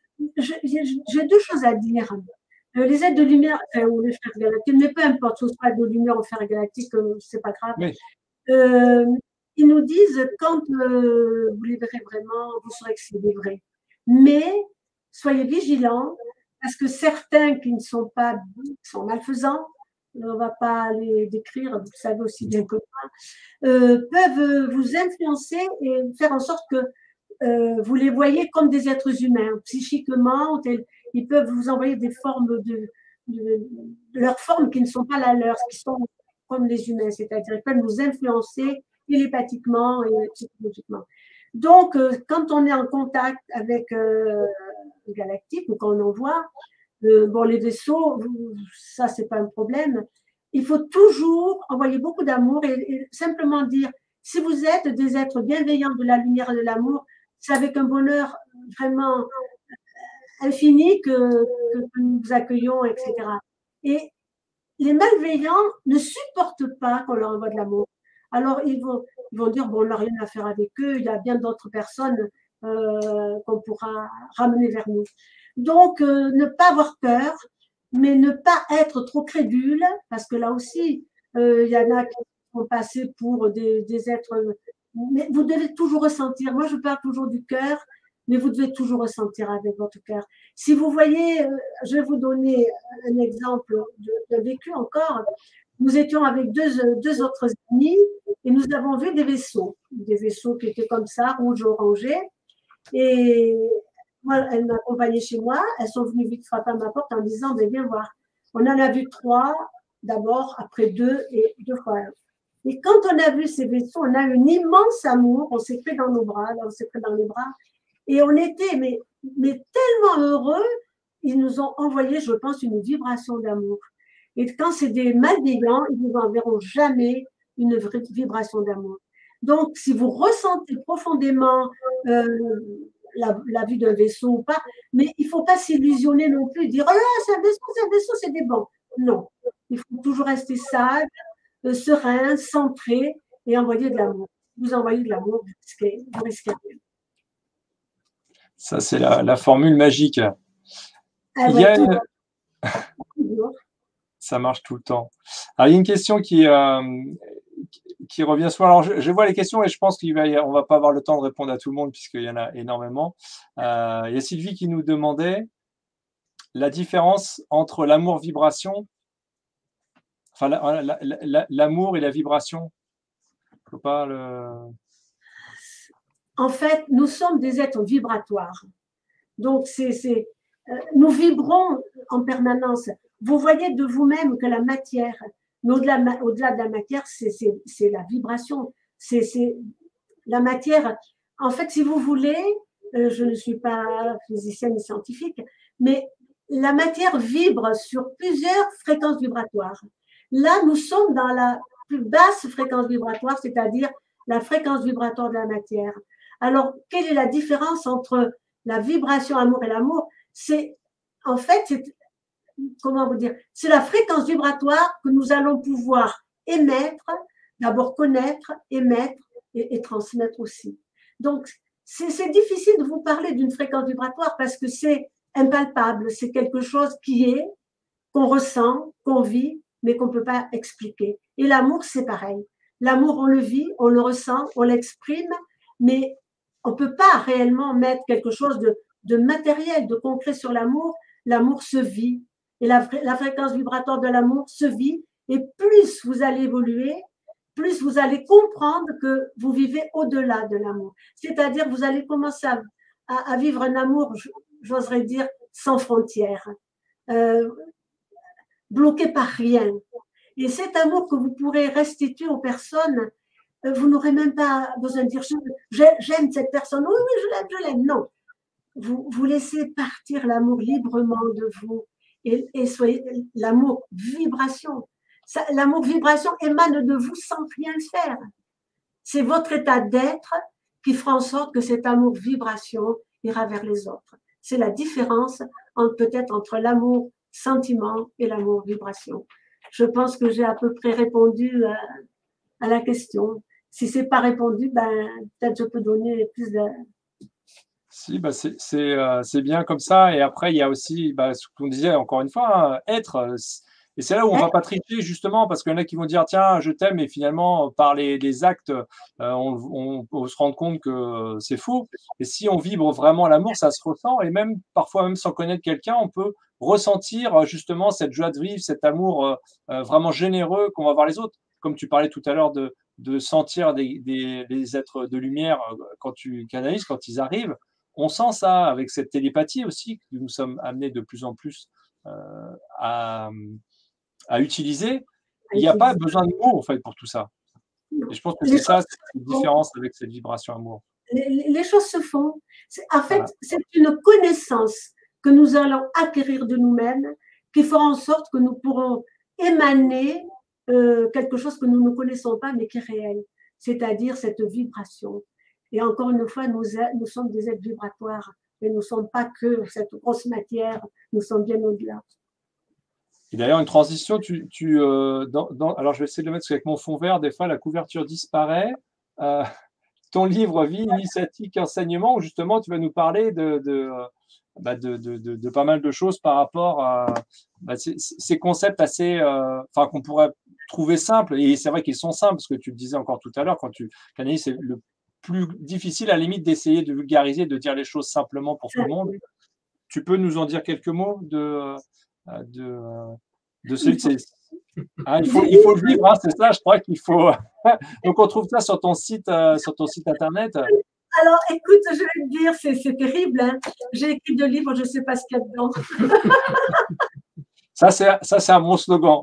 j'ai deux choses à dire. Euh, les aides de lumière, enfin, ou les frères galactiques, mais peu importe, ce soit de lumière ou frères galactiques, euh, c'est pas grave. Oui. Euh, ils nous disent, quand euh, vous les verrez vraiment, vous saurez que c'est des vrais. Mais soyez vigilants, parce que certains qui ne sont pas, qui sont malfaisants, on ne va pas les décrire, vous le savez aussi bien que moi, euh, peuvent vous influencer et faire en sorte que euh, vous les voyez comme des êtres humains, psychiquement, ils peuvent vous envoyer des formes de, de, de leurs formes qui ne sont pas la leur, qui sont comme les humains, c'est-à-dire ils peuvent nous influencer télépathiquement et psychologiquement. Donc, euh, quand on est en contact avec euh, le galactique ou quand on en voit, euh, bon, les vaisseaux, ça, c'est pas un problème. Il faut toujours envoyer beaucoup d'amour et, et simplement dire, si vous êtes des êtres bienveillants de la lumière et de l'amour, c'est avec un bonheur vraiment infini que, que, que nous accueillons, et cetera. Et les malveillants ne supportent pas qu'on leur envoie de l'amour. Alors, ils vont, ils vont dire, bon, on n'a rien à faire avec eux, il y a bien d'autres personnes euh, qu'on pourra ramener vers nous. Donc, euh, ne pas avoir peur, mais ne pas être trop crédule, parce que là aussi, euh, il y en a qui vont passer pour des, des êtres... Mais vous devez toujours ressentir. Moi, je parle toujours du cœur, mais vous devez toujours ressentir avec votre cœur. Si vous voyez, je vais vous donner un exemple de, de vécu encore. Nous étions avec deux, deux autres amis et nous avons vu des vaisseaux, des vaisseaux qui étaient comme ça, rouge, orangé. Et moi, elles m'accompagnaient chez moi. Elles sont venues vite frapper à ma porte en disant, ben, viens voir. On en a vu trois d'abord, après deux et deux fois un. Et quand on a vu ces vaisseaux, on a eu un immense amour. On s'est pris dans nos bras, là, on s'est pris dans les bras. Et on était mais, mais tellement heureux, ils nous ont envoyé, je pense, une vibration d'amour. Et quand c'est des malveillants, ils ne vous enverront jamais une vraie vibration d'amour. Donc, si vous ressentez profondément euh, la, la vue d'un vaisseau ou pas, mais il ne faut pas s'illusionner non plus, dire « Oh là, c'est un vaisseau, c'est un vaisseau, c'est des bons ». Non, il faut toujours rester sage, euh, serein, centré et envoyer de l'amour. Vous envoyez de l'amour, vous risquez, vous risquez rien. Ça, c'est la, la formule magique. Ah il, ouais, y a une, Ça marche tout le temps. Alors, il y a une question qui, euh, qui revient souvent. Alors, je, je vois les questions et je pense qu'on ne va pas avoir le temps de répondre à tout le monde puisqu'il y en a énormément. Euh, il y a Sylvie qui nous demandait la différence entre l'amour-vibration, enfin, l'amour la, la, la, et la vibration. Faut pas le... En fait, nous sommes des êtres vibratoires. Donc, c'est, c'est, euh, nous vibrons en permanence. Vous voyez de vous-même que la matière, mais au-delà, au-delà de la matière, c'est, c'est, c'est la vibration. C'est, c'est la matière. En fait, si vous voulez, euh, je ne suis pas physicienne ni scientifique, mais la matière vibre sur plusieurs fréquences vibratoires. Là, nous sommes dans la plus basse fréquence vibratoire, c'est-à-dire la fréquence vibratoire de la matière. Alors, quelle est la différence entre la vibration amour et l'amour? C'est, en fait, c'est, comment vous dire, c'est la fréquence vibratoire que nous allons pouvoir émettre, d'abord connaître, émettre et, et transmettre aussi. Donc, c'est, c'est difficile de vous parler d'une fréquence vibratoire parce que c'est impalpable, c'est quelque chose qui est, qu'on ressent, qu'on vit, mais qu'on ne peut pas expliquer. Et l'amour, c'est pareil. L'amour, on le vit, on le ressent, on l'exprime, mais on ne peut pas réellement mettre quelque chose de, de matériel, de concret sur l'amour. L'amour se vit. Et la, la fréquence vibratoire de l'amour se vit. Et plus vous allez évoluer, plus vous allez comprendre que vous vivez au-delà de l'amour. C'est-à-dire, vous allez commencer à, à, à vivre un amour, j'oserais dire, sans frontières, euh, bloqué par rien. Et cet amour que vous pourrez restituer aux personnes, vous n'aurez même pas besoin de dire j'aime cette personne, oui, oui, je l'aime, je l'aime. Non. Vous, vous laissez partir l'amour librement de vous et, et soyez l'amour vibration. Ça, l'amour vibration émane de vous sans rien faire. C'est votre état d'être qui fera en sorte que cet amour vibration ira vers les autres. C'est la différence entre, peut-être entre l'amour sentiment et l'amour vibration. Je pense que j'ai à peu près répondu à, à la question. Si ce n'est pas répondu, ben, peut-être je peux donner plus de... Si, bah c'est, c'est, euh, c'est bien comme ça. Et après, il y a aussi, bah, ce qu'on disait encore une fois, hein, être. Et c'est là où on ne va pas tricher, justement, parce qu'il y en a qui vont dire, tiens, je t'aime, et finalement, par les, les actes, euh, on, on, on se rend compte que c'est faux. Et si on vibre vraiment l'amour, ça se ressent. Et même, parfois, même sans connaître quelqu'un, on peut ressentir justement cette joie de vivre, cet amour euh, vraiment généreux qu'on va voir les autres. Comme tu parlais tout à l'heure de, de sentir des, des, des êtres de lumière quand tu canalises, quand ils arrivent. On sent ça avec cette télépathie aussi que nous sommes amenés de plus en plus euh, à, à utiliser. Il n'y a pas besoin de mots en fait pour tout ça. Et je pense que c'est ça, c'est la différence avec cette vibration amour. Les, les choses se font. En fait, voilà. C'est une connaissance que nous allons acquérir de nous-mêmes qui fera en sorte que nous pourrons émaner euh, quelque chose que nous ne connaissons pas mais qui est réel, c'est-à-dire cette vibration. Et encore une fois, nous, nous sommes des êtres vibratoires, mais nous ne sommes pas que cette grosse matière, nous sommes bien au-delà. Et d'ailleurs, une transition, tu, tu, euh, dans, dans, alors je vais essayer de le mettre parce qu'avec mon fond vert, des fois la couverture disparaît. Euh, ton livre Vie, Initiatique, Enseignement, où justement tu vas nous parler de, de, bah de, de, de, de pas mal de choses par rapport à bah, ces, ces concepts assez, euh, enfin qu'on pourrait trouver simples. Et c'est vrai qu'ils sont simples, parce que tu le disais encore tout à l'heure, quand tu canalises, c'est le plus difficile à la limite d'essayer de vulgariser, de dire les choses simplement pour tout le monde. Tu peux nous en dire quelques mots de, de, de celui de ah, il, faut, il faut le vivre, hein, c'est ça, je crois qu'il faut. Donc on trouve ça sur ton site, euh, sur ton site internet. Alors écoute, je vais te dire, c'est, c'est terrible. Hein. J'ai écrit deux livres, je ne sais pas ce qu'il y a dedans. Ça, c'est, ça, c'est un bon slogan.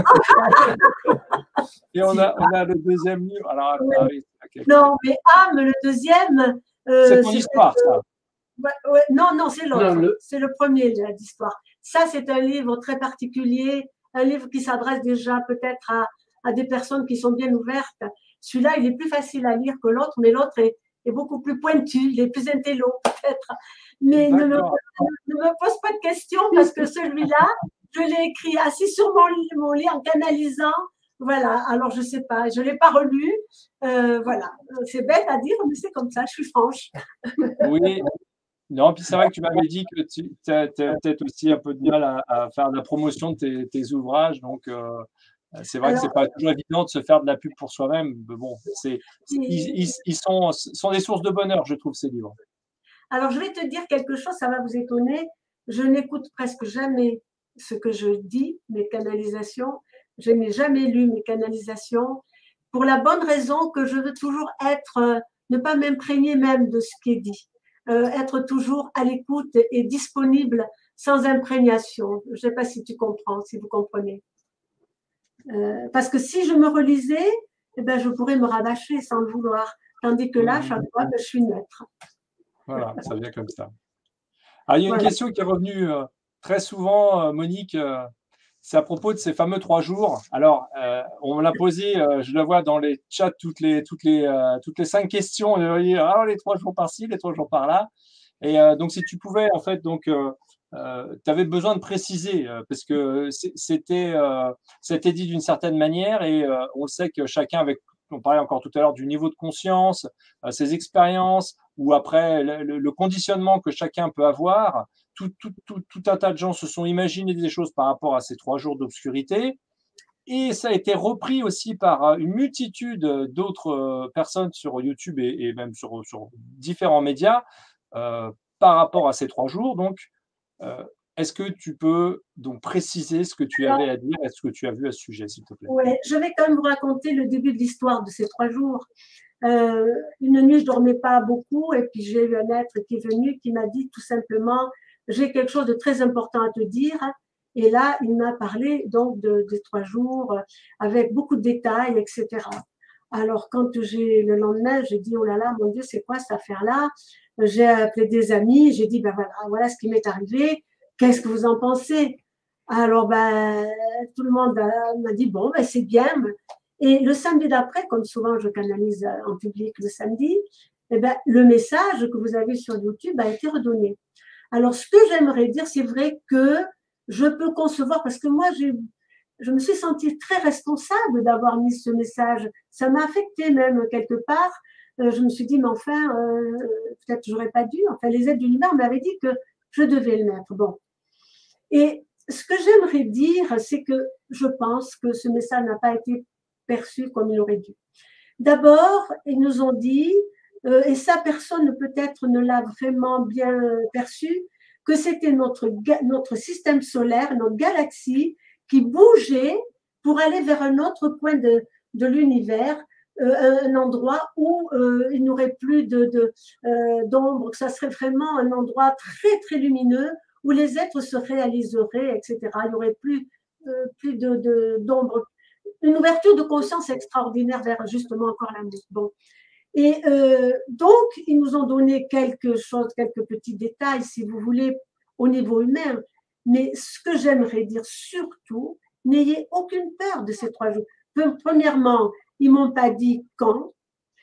Et on a, on a le deuxième livre. Alors, ouais. ah, oui, okay. Non, mais Âme, le deuxième. Euh, c'est ton histoire, ça. Ouais, ouais, non, non, c'est l'autre. Le... C'est le premier d'histoire. Ça, c'est un livre très particulier, un livre qui s'adresse déjà peut-être à, à des personnes qui sont bien ouvertes. Celui-là, il est plus facile à lire que l'autre, mais l'autre est, est beaucoup plus pointu, il est plus intello peut-être. Mais ne me, ne me pose pas de questions parce que celui-là, je l'ai écrit assis sur mon lit, mon lit en canalisant. Voilà, alors je ne sais pas, je ne l'ai pas relu. Euh, voilà, c'est bête à dire, mais c'est comme ça, je suis franche. Oui. Non, puis c'est vrai que tu m'avais dit que tu as peut-être aussi un peu de mal à, à faire de la promotion de tes, tes ouvrages, donc euh, c'est vrai que Alors, c'est pas toujours évident de se faire de la pub pour soi-même. Mais bon, c'est, ils, ils, et- ils sont, sont des sources de bonheur, je trouve, ces livres. alors, je vais te dire quelque chose, ça va vous étonner. Je n'écoute presque jamais ce que je dis, mes canalisations. Je n'ai jamais lu mes canalisations pour la bonne raison que je veux toujours être, euh, ne pas m'imprégner même de ce qui est dit, euh, être toujours à l'écoute et disponible sans imprégnation. Je ne sais pas si tu comprends, si vous comprenez. Euh, parce que si je me relisais, eh ben, je pourrais me rabâcher sans le vouloir. Tandis que là, Mhm. chaque fois, ben, je suis neutre. Voilà, ça vient comme ça. Ah, il y a une Voilà. question qui est revenue euh, très souvent, euh, Monique, euh, c'est à propos de ces fameux trois jours. Alors, euh, on me l'a posé, euh, je le vois dans les chats, toutes les, toutes les, euh, toutes les cinq questions, on va dire, alors les trois jours par-ci, les trois jours par-là. Et euh, donc, si tu pouvais, en fait, donc, euh, euh, tu avais besoin de préciser, euh, parce que c'est- c'était euh, c'était dit d'une certaine manière, et euh, on sait que chacun, avec, on parlait encore tout à l'heure du niveau de conscience, euh, ses expériences, ou après le, le- le conditionnement que chacun peut avoir, tout, tout, tout, tout un tas de gens se sont imaginés des choses par rapport à ces trois jours d'obscurité. Et ça a été repris aussi par euh, une multitude d'autres euh, personnes sur YouTube et, et même sur, sur différents médias euh, par rapport à ces trois jours. Donc, euh, est-ce que tu peux donc préciser ce que tu Alors, avais à dire et ce que tu as vu à ce sujet, s'il te plaît? ouais, je vais quand même vous raconter le début de l'histoire de ces trois jours. Euh, une nuit, je dormais pas beaucoup et puis j'ai eu un être qui est venu qui m'a dit tout simplement, j'ai quelque chose de très important à te dire. Et là, il m'a parlé donc de, des trois jours avec beaucoup de détails, et cetera. Alors, quand j'ai le lendemain, j'ai dit, oh là là, mon Dieu, c'est quoi cette affaire-là? J'ai appelé des amis, j'ai dit, ben voilà, voilà ce qui m'est arrivé. Qu'est-ce que vous en pensez? Alors, ben, tout le monde m'a dit, bon, ben, c'est bien. Et le samedi d'après, comme souvent je canalise en public le samedi, eh ben, le message que vous avez sur YouTube a été redonné. Alors, ce que j'aimerais dire, c'est vrai que je peux concevoir, parce que moi, j'ai, je me suis sentie très responsable d'avoir mis ce message. Ça m'a affecté même quelque part. Euh, je me suis dit, mais enfin, euh, peut-être j'aurais pas dû. Enfin, les aides de l'univers m'avaient dit que je devais le mettre. Bon. Et ce que j'aimerais dire, c'est que je pense que ce message n'a pas été perçu comme il aurait dû. D'abord, ils nous ont dit, euh, et ça personne peut-être ne l'a vraiment bien perçu, que c'était notre, notre système solaire, notre galaxie qui bougeait pour aller vers un autre point de, de l'univers, euh, un endroit où euh, il n'y aurait plus de, de, euh, d'ombre, que ça serait vraiment un endroit très très lumineux où les êtres se réaliseraient, et cetera. Il n'y aurait plus, euh, plus de, de, d'ombre, une ouverture de conscience extraordinaire vers justement encore l'amour. Bon. Et euh, donc, ils nous ont donné quelque chose, quelques petits détails, si vous voulez, au niveau humain. Mais ce que j'aimerais dire surtout, n'ayez aucune peur de ces trois jours. Premièrement, ils ne m'ont pas dit quand.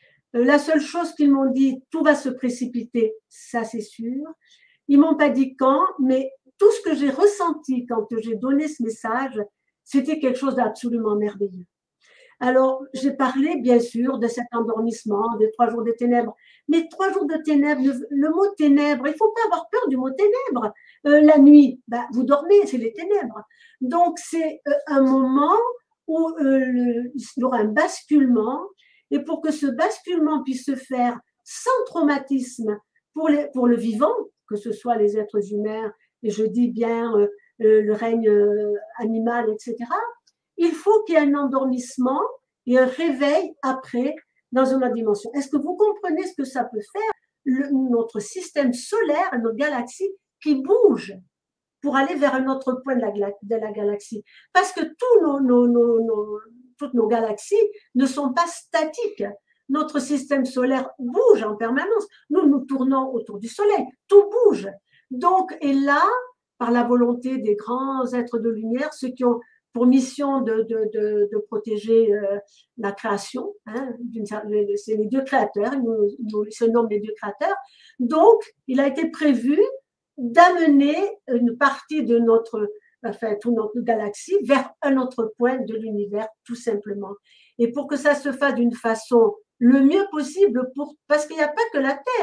La seule chose qu'ils m'ont dit, tout va se précipiter, ça c'est sûr. Ils ne m'ont pas dit quand, mais tout ce que j'ai ressenti quand j'ai donné ce message, c'était quelque chose d'absolument merveilleux. Alors, j'ai parlé, bien sûr, de cet endormissement, des trois jours de ténèbres. Mais trois jours de ténèbres, le, le mot ténèbres, il ne faut pas avoir peur du mot ténèbres. Euh, la nuit, bah, vous dormez, c'est les ténèbres. Donc, c'est euh, un moment où euh, le, il y aura un basculement. Et pour que ce basculement puisse se faire sans traumatisme pour, les, pour le vivant, que ce soit les êtres humains, et je dis bien euh, le règne euh, animal, et cetera, il faut qu'il y ait un endormissement et un réveil après dans une autre dimension. Est-ce que vous comprenez ce que ça peut faire, le, notre système solaire, notre galaxie qui bouge pour aller vers un autre point de la, de la galaxie? Parce que tous nos, nos, nos, nos, toutes nos galaxies ne sont pas statiques. Notre système solaire bouge en permanence. Nous, nous tournons autour du Soleil. Tout bouge. Donc, et là, par la volonté des grands êtres de lumière, ceux qui ont pour mission de, de, de, de protéger euh, la création, hein, c'est les dieux créateurs, ils nous, nous se nomment les dieux créateurs. Donc, il a été prévu d'amener une partie de notre, enfin, toute notre galaxie vers un autre point de l'univers, tout simplement. Et pour que ça se fasse d'une façon le mieux possible, pour, parce qu'il n'y a pas que la Terre,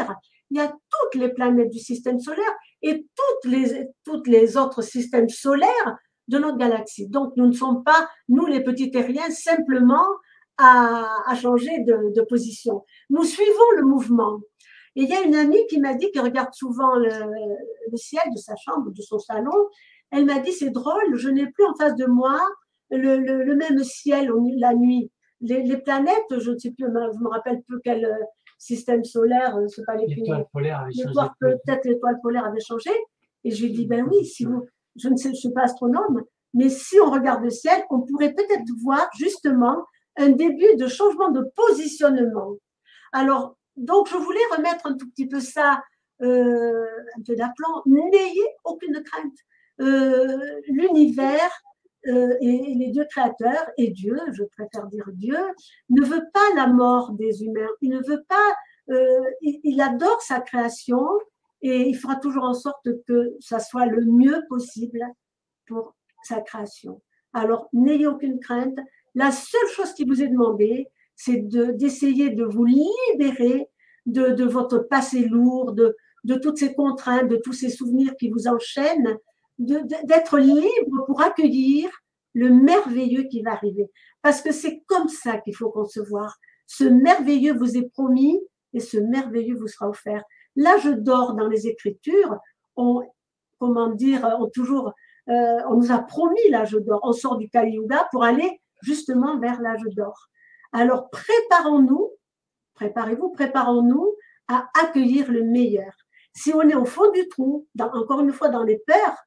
il y a toutes les planètes du système solaire et toutes les, toutes les autres systèmes solaires de notre galaxie. Donc, nous ne sommes pas, nous les petits terriens, simplement à, à changer de, de position. Nous suivons le mouvement. Et il y a une amie qui m'a dit, qui regarde souvent le, le ciel de sa chambre, de son salon, elle m'a dit, c'est drôle, je n'ai plus en face de moi le, le, le même ciel la nuit. Les, les planètes, je ne sais plus, je me rappelle plus quel système solaire, c'est pas les l'étoile polaire avait changé. Peut-être l'étoile polaire avait changé. Et je lui ai dit, ben oui, si vous, je ne sais, je suis pas astronome, mais si on regarde le ciel, on pourrait peut-être voir justement un début de changement de positionnement. Alors, donc, je voulais remettre un tout petit peu ça, euh, un peu d'aplomb. N'ayez aucune crainte. Euh, l'univers euh, et les dieux créateurs, et Dieu, je préfère dire Dieu, ne veut pas la mort des humains. Il ne veut pas, euh, il, il adore sa création et il fera toujours en sorte que ça soit le mieux possible pour sa création. Alors, n'ayez aucune crainte. La seule chose qui vous est demandée, c'est de, d'essayer de vous libérer de, de votre passé lourd, de, de toutes ces contraintes, de tous ces souvenirs qui vous enchaînent, de, de, d'être libre pour accueillir le merveilleux qui va arriver. Parce que c'est comme ça qu'il faut concevoir. Ce merveilleux vous est promis et ce merveilleux vous sera offert. L'âge d'or dans les Écritures, on, comment dire, on toujours, euh, on nous a promis l'âge d'or. On sort du Kali Yuga pour aller justement vers l'âge d'or. Alors, préparons-nous, préparez-vous, préparons-nous à accueillir le meilleur. Si on est au fond du trou, dans, encore une fois dans les peurs,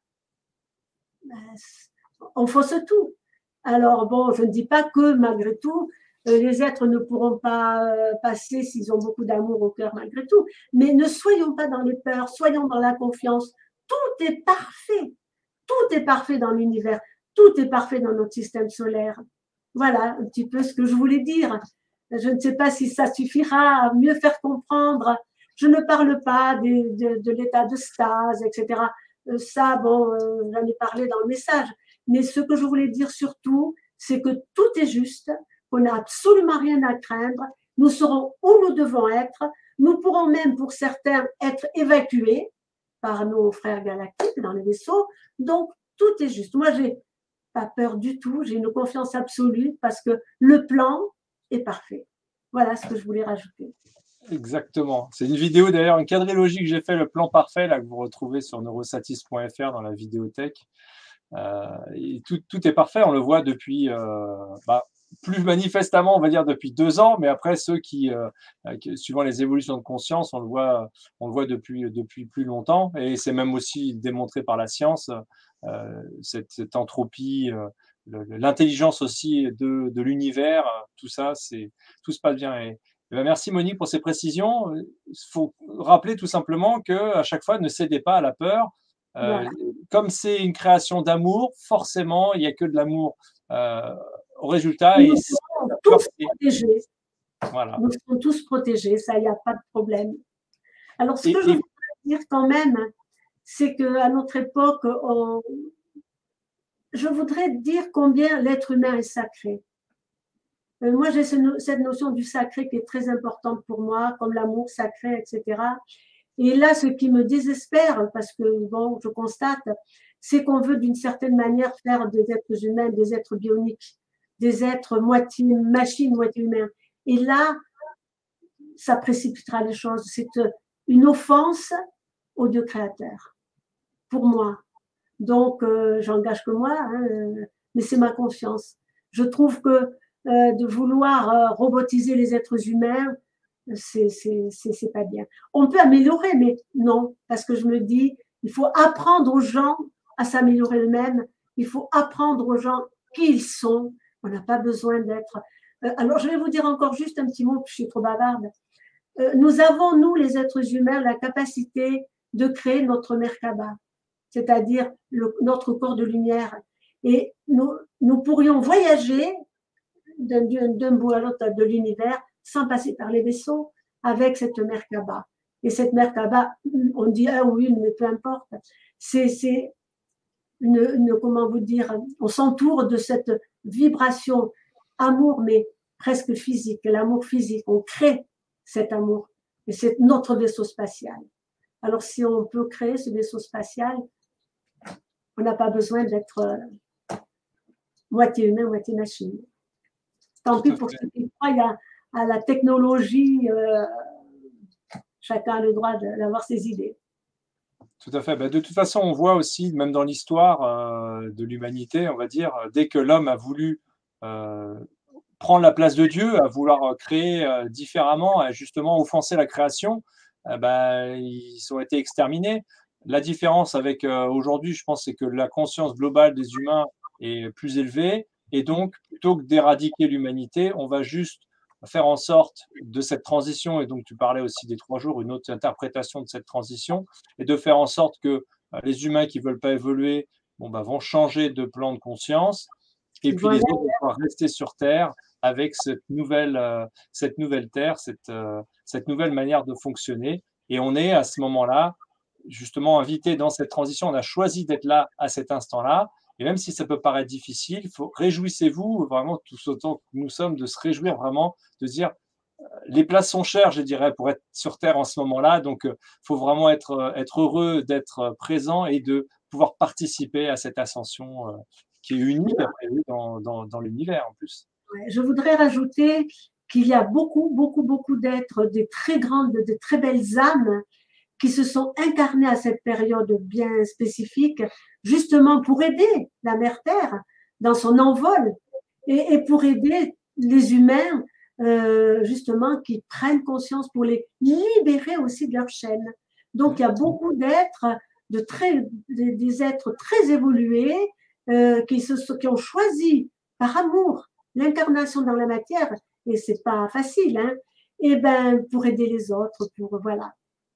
ben, on fausse tout. Alors, bon, je ne dis pas que malgré tout, les êtres ne pourront pas passer s'ils ont beaucoup d'amour au cœur malgré tout, mais ne soyons pas dans les peurs, soyons dans la confiance. Tout est parfait, tout est parfait dans l'univers, tout est parfait dans notre système solaire. Voilà un petit peu ce que je voulais dire. Je ne sais pas si ça suffira à mieux faire comprendre. Je ne parle pas de, de, de l'état de stase, et cetera. Ça, bon, j'en ai parlé dans le message. Mais ce que je voulais dire surtout, c'est que tout est juste, qu'on n'a absolument rien à craindre. Nous serons où nous devons être. Nous pourrons même, pour certains, être évacués par nos frères galactiques dans les vaisseaux. Donc, tout est juste. Moi, j'ai pas peur du tout. J'ai une confiance absolue parce que le plan est parfait. Voilà ce que je voulais rajouter. Exactement. C'est une vidéo d'ailleurs, une quadrilogie que j'ai fait, le plan parfait, là que vous retrouvez sur neurosatis point f r dans la vidéothèque. Euh, et tout, tout est parfait. On le voit depuis, euh, bah, plus manifestement, on va dire depuis deux ans, mais après ceux qui, euh, qui, suivant les évolutions de conscience, on le voit, on le voit depuis depuis plus longtemps. Et c'est même aussi démontré par la science, euh, cette, cette entropie. Euh, l'intelligence aussi de, de l'univers, tout ça, c'est tout se passe bien. Et, et ben merci Monique pour ces précisions. Il faut rappeler tout simplement que à chaque fois, ne cédez pas à la peur. Euh, voilà. Comme c'est une création d'amour, forcément, il n'y a que de l'amour euh, au résultat. Nous et sommes tous protégés. Voilà. Nous sommes tous protégés, ça, il n'y a pas de problème. Alors, ce et, que je voudrais dire quand même, c'est qu'à notre époque, on, je voudrais dire combien l'être humain est sacré. Euh, moi, j'ai cette notion du sacré qui est très importante pour moi, comme l'amour sacré, et cetera. Et là, ce qui me désespère, parce que bon, je constate, c'est qu'on veut d'une certaine manière faire des êtres humains, des êtres bioniques, des êtres moitié machine, moitié humain. Et là, ça précipitera les choses. C'est une offense au Dieu créateur, pour moi. Donc, euh, j'engage que moi, hein, euh, mais c'est ma conscience. Je trouve que euh, de vouloir euh, robotiser les êtres humains, c'est, c'est, c'est, c'est pas bien. On peut améliorer, mais non, parce que je me dis, il faut apprendre aux gens à s'améliorer eux-mêmes. Il faut apprendre aux gens qui ils sont. On n'a pas besoin d'être. Euh, alors, je vais vous dire encore juste un petit mot, je suis trop bavarde. Euh, nous avons, nous, les êtres humains, la capacité de créer notre Merkaba, c'est-à-dire le, notre corps de lumière. Et nous, nous pourrions voyager d'un, d'un bout à l'autre de l'univers sans passer par les vaisseaux avec cette Merkaba. Et cette Merkaba, on dit un ou une, mais peu importe. C'est, c'est une, une, comment vous dire, on s'entoure de cette vibration amour, mais presque physique, l'amour physique. On crée cet amour. Et c'est notre vaisseau spatial. Alors, si on peut créer ce vaisseau spatial, on n'a pas besoin d'être euh, moitié humain, moitié machine. Tant pis pour ceux qui croient à, à la technologie, euh, chacun a le droit d'avoir ses idées. Tout à fait. Ben, de toute façon, on voit aussi, même dans l'histoire euh, de l'humanité, on va dire, dès que l'homme a voulu euh, prendre la place de Dieu, à vouloir créer euh, différemment, à justement offenser la création, euh, ben, ils ont été exterminés. La différence avec euh, aujourd'hui, je pense, c'est que la conscience globale des humains est plus élevée. Et donc, plutôt que d'éradiquer l'humanité, on va juste faire en sorte de cette transition, et donc tu parlais aussi des trois jours, une autre interprétation de cette transition, et de faire en sorte que euh, les humains qui ne veulent pas évoluer bon, bah, vont changer de plan de conscience, et puis voilà. Les autres vont pouvoir rester sur Terre avec cette nouvelle, euh, cette nouvelle Terre, cette, euh, cette nouvelle manière de fonctionner. Et on est à ce moment-là, justement, invité dans cette transition. On a choisi d'être là à cet instant-là. Et même si ça peut paraître difficile, il faut réjouissez-vous vraiment tous autant que nous sommes de se réjouir vraiment, de dire euh, les places sont chères, je dirais, pour être sur Terre en ce moment-là. Donc, il euh, faut vraiment être, être heureux d'être présent et de pouvoir participer à cette ascension euh, qui est unique dans, dans, dans l'univers en plus. Je voudrais rajouter qu'il y a beaucoup, beaucoup, beaucoup d'êtres, des très grandes, de très belles âmes qui se sont incarnées à cette période bien spécifique, justement pour aider la Mère Terre dans son envol et, et pour aider les humains, euh, justement, qui prennent conscience pour les libérer aussi de leur chaîne. Donc, il y a beaucoup d'êtres, de très, des, des êtres très évolués euh, qui, se, qui ont choisi par amour l'incarnation dans la matière, et c'est pas facile, hein, et ben, pour aider les autres, pour, voilà.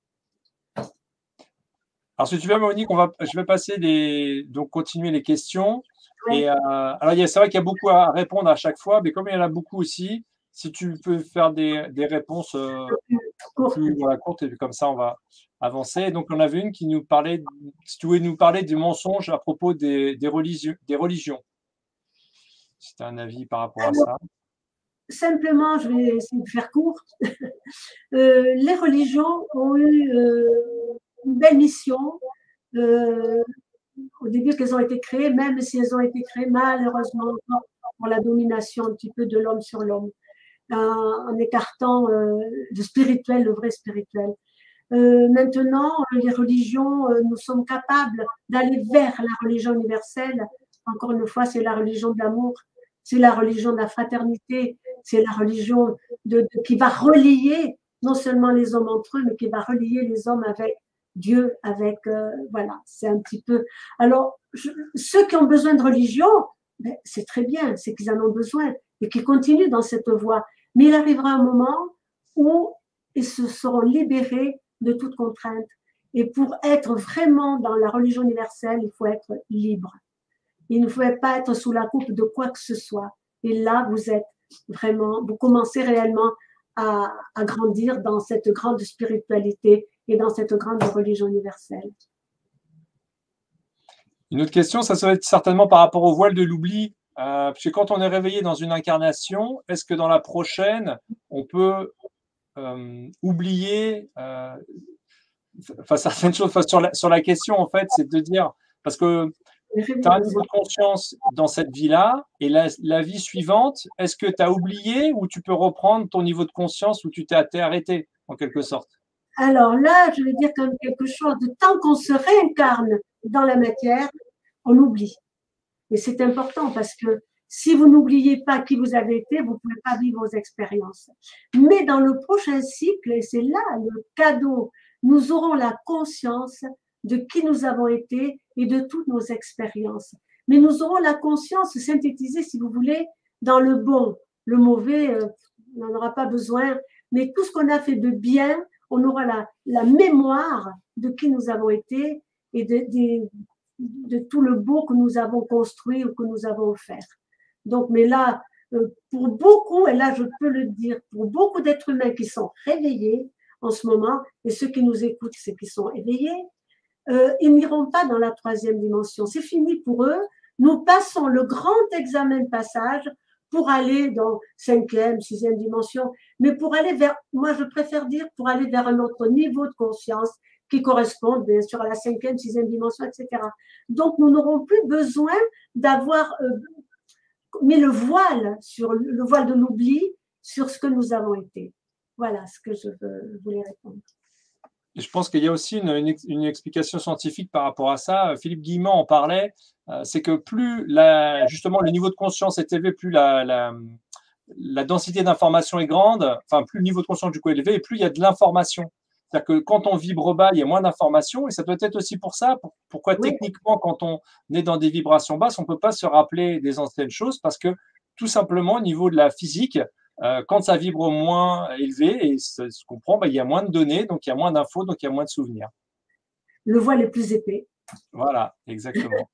Alors, si tu veux, Monique, on va, je vais passer les, donc continuer les questions. Oui. Et, euh, alors, c'est vrai qu'il y a beaucoup à répondre à chaque fois, mais comme il y en a beaucoup aussi, si tu peux faire des, des réponses euh, plus voilà, courtes, et puis comme ça, on va avancer. Donc, on avait une qui nous parlait, si tu voulais nous parler du mensonge à propos des, des, religions, des religions. Si tu as un avis par rapport alors, à ça. Simplement, je vais essayer de faire court. euh, les religions ont eu euh, une belle mission. Euh, au début qu'elles ont été créées, même si elles ont été créées malheureusement pour la domination un petit peu de l'homme sur l'homme, en, en écartant euh, le spirituel, le vrai spirituel. Euh, maintenant, les religions, euh, nous sommes capables d'aller vers la religion universelle. Encore une fois, c'est la religion de l'amour, c'est la religion de la fraternité, c'est la religion de, de, qui va relier non seulement les hommes entre eux, mais qui va relier les hommes avec Dieu, avec, euh, voilà, c'est un petit peu… Alors, je, ceux qui ont besoin de religion, ben, c'est très bien, c'est qu'ils en ont besoin et qu'ils continuent dans cette voie. Mais il arrivera un moment où ils se seront libérés de toute contrainte. Et pour être vraiment dans la religion universelle, il faut être libre. Il ne faut pas être sous la coupe de quoi que ce soit. Et là, vous êtes vraiment, vous commencez réellement à, à grandir dans cette grande spiritualité et dans cette grande religion universelle. Une autre question, ça serait certainement par rapport au voile de l'oubli. Euh, parce que quand on est réveillé dans une incarnation, est-ce que dans la prochaine, on peut euh, oublier euh, enfin, certaines choses enfin, sur, la, sur la question, en fait, c'est de dire, parce que tu as un niveau de conscience dans cette vie-là, et la, la vie suivante, est-ce que tu as oublié ou tu peux reprendre ton niveau de conscience où tu t'es arrêté, en quelque sorte? Alors là, je vais dire quand même quelque chose, de tant qu'on se réincarne dans la matière, on oublie. Et c'est important parce que si vous n'oubliez pas qui vous avez été, vous ne pouvez pas vivre vos expériences. Mais dans le prochain cycle, et c'est là le cadeau, nous aurons la conscience de qui nous avons été et de toutes nos expériences. Mais nous aurons la conscience synthétisée, si vous voulez, dans le bon. Le mauvais, euh, on n'en aura pas besoin. Mais tout ce qu'on a fait de bien, on aura la, la mémoire de qui nous avons été et de, de, de tout le beau que nous avons construit ou que nous avons offert. Donc, mais là, pour beaucoup, et là je peux le dire, pour beaucoup d'êtres humains qui sont réveillés en ce moment, et ceux qui nous écoutent, c'est qui sont éveillés, euh, ils n'iront pas dans la troisième dimension. C'est fini pour eux. Nous passons le grand examen de passage pour aller dans cinquième, sixième dimension, mais pour aller vers, moi je préfère dire, pour aller vers un autre niveau de conscience qui correspond bien sûr à la cinquième, sixième dimension, et cetera. Donc nous n'aurons plus besoin d'avoir euh, mis le voile sur le voile de l'oubli sur ce que nous avons été. Voilà ce que je, veux, je voulais répondre. Et je pense qu'il y a aussi une, une, une explication scientifique par rapport à ça. Philippe Guillemot en parlait. Euh, c'est que plus la, justement le niveau de conscience est élevé, plus la, la, la densité d'information est grande, enfin plus le niveau de conscience du coup est élevé, et plus il y a de l'information. C'est-à-dire que quand on vibre bas, il y a moins d'informations, et ça peut être aussi pour ça, pour, pourquoi oui. Techniquement, quand on est dans des vibrations basses, on ne peut pas se rappeler des anciennes choses, parce que tout simplement, au niveau de la physique, euh, quand ça vibre moins élevé, et ça se comprend, bah, il y a moins de données, donc il y a moins d'infos, donc il y a moins de souvenirs. Le voile est plus épais. Voilà, exactement.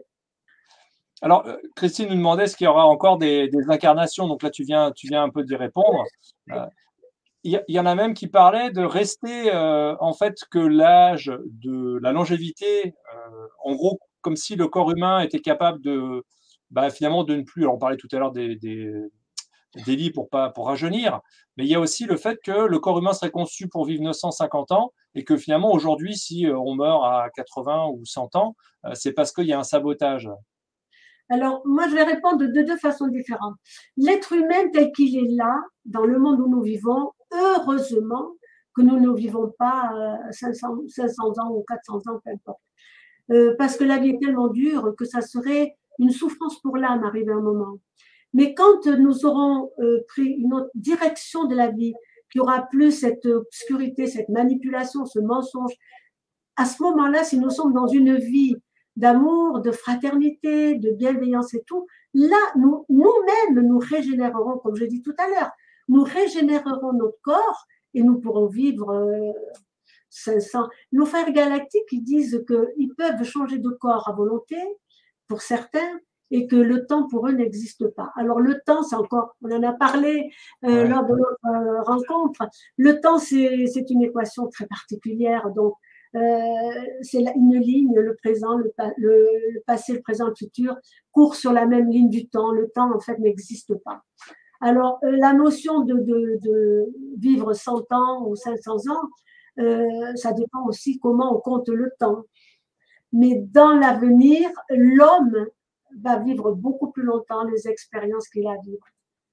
Alors, Christine nous demandait est-ce qu'il y aura encore des, des incarnations, donc là, tu viens, tu viens un peu d'y répondre. Euh, Il y en a même qui parlaient de rester, euh, en fait, que l'âge de la longévité, euh, en gros, comme si le corps humain était capable de, bah, finalement, de ne plus. Alors, on parlait tout à l'heure des, des, des lits pour pas pour rajeunir, mais il y a aussi le fait que le corps humain serait conçu pour vivre neuf cent cinquante ans et que finalement, aujourd'hui, si on meurt à quatre-vingts ou cent ans, c'est parce qu'il y a un sabotage. Alors, moi, je vais répondre de deux façons différentes. L'être humain tel qu'il est là, dans le monde où nous vivons, heureusement que nous ne vivons pas cinq cents, cinq cents ans ou quatre cents ans, peu importe. Euh, parce que la vie est tellement dure que ça serait une souffrance pour l'âme arrivé à un moment. Mais quand nous aurons euh, pris une autre direction de la vie, qu'il n'y aura plus cette obscurité, cette manipulation, ce mensonge, à ce moment-là, si nous sommes dans une vie d'amour, de fraternité, de bienveillance et tout, là, nous, nous-mêmes, nous régénérerons, comme je dis tout à l'heure, nous régénérerons notre corps et nous pourrons vivre euh, cinq cents. Nos frères galactiques, ils disent qu'ils peuvent changer de corps à volonté, pour certains, et que le temps pour eux n'existe pas. Alors le temps, c'est encore, on en a parlé euh, ouais. lors de notre euh, rencontre, le temps, c'est, c'est une équation très particulière, donc Euh, c'est une ligne, le présent, le, le, le passé, le présent, le futur, courent sur la même ligne du temps. Le temps, en fait, n'existe pas. Alors, euh, la notion de, de, de vivre cent ans ou cinq cents ans, euh, ça dépend aussi comment on compte le temps. Mais dans l'avenir, l'homme va vivre beaucoup plus longtemps les expériences qu'il a vues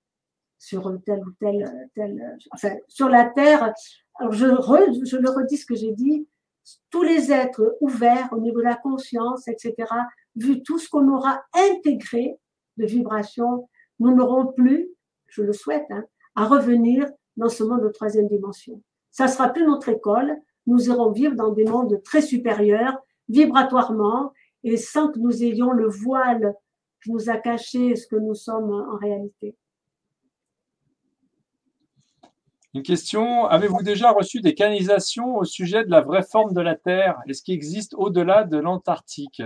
sur tel ou tel, tel, enfin, sur la Terre. Alors, je, re, je le redis ce que j'ai dit, tous les êtres ouverts au niveau de la conscience, et cetera, vu tout ce qu'on aura intégré de vibrations, nous n'aurons plus, je le souhaite, hein, à revenir dans ce monde de troisième dimension. Ça ne sera plus notre école, nous irons vivre dans des mondes très supérieurs, vibratoirement, et sans que nous ayons le voile qui nous a caché ce que nous sommes en réalité. Une question, avez-vous déjà reçu des canalisations au sujet de la vraie forme de la Terre et ce qui existe au-delà de l'Antarctique?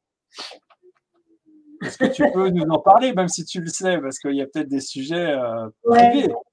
Est-ce que tu peux nous en parler, même si tu le sais, parce qu'il y a peut-être des sujets euh, privés. Ouais.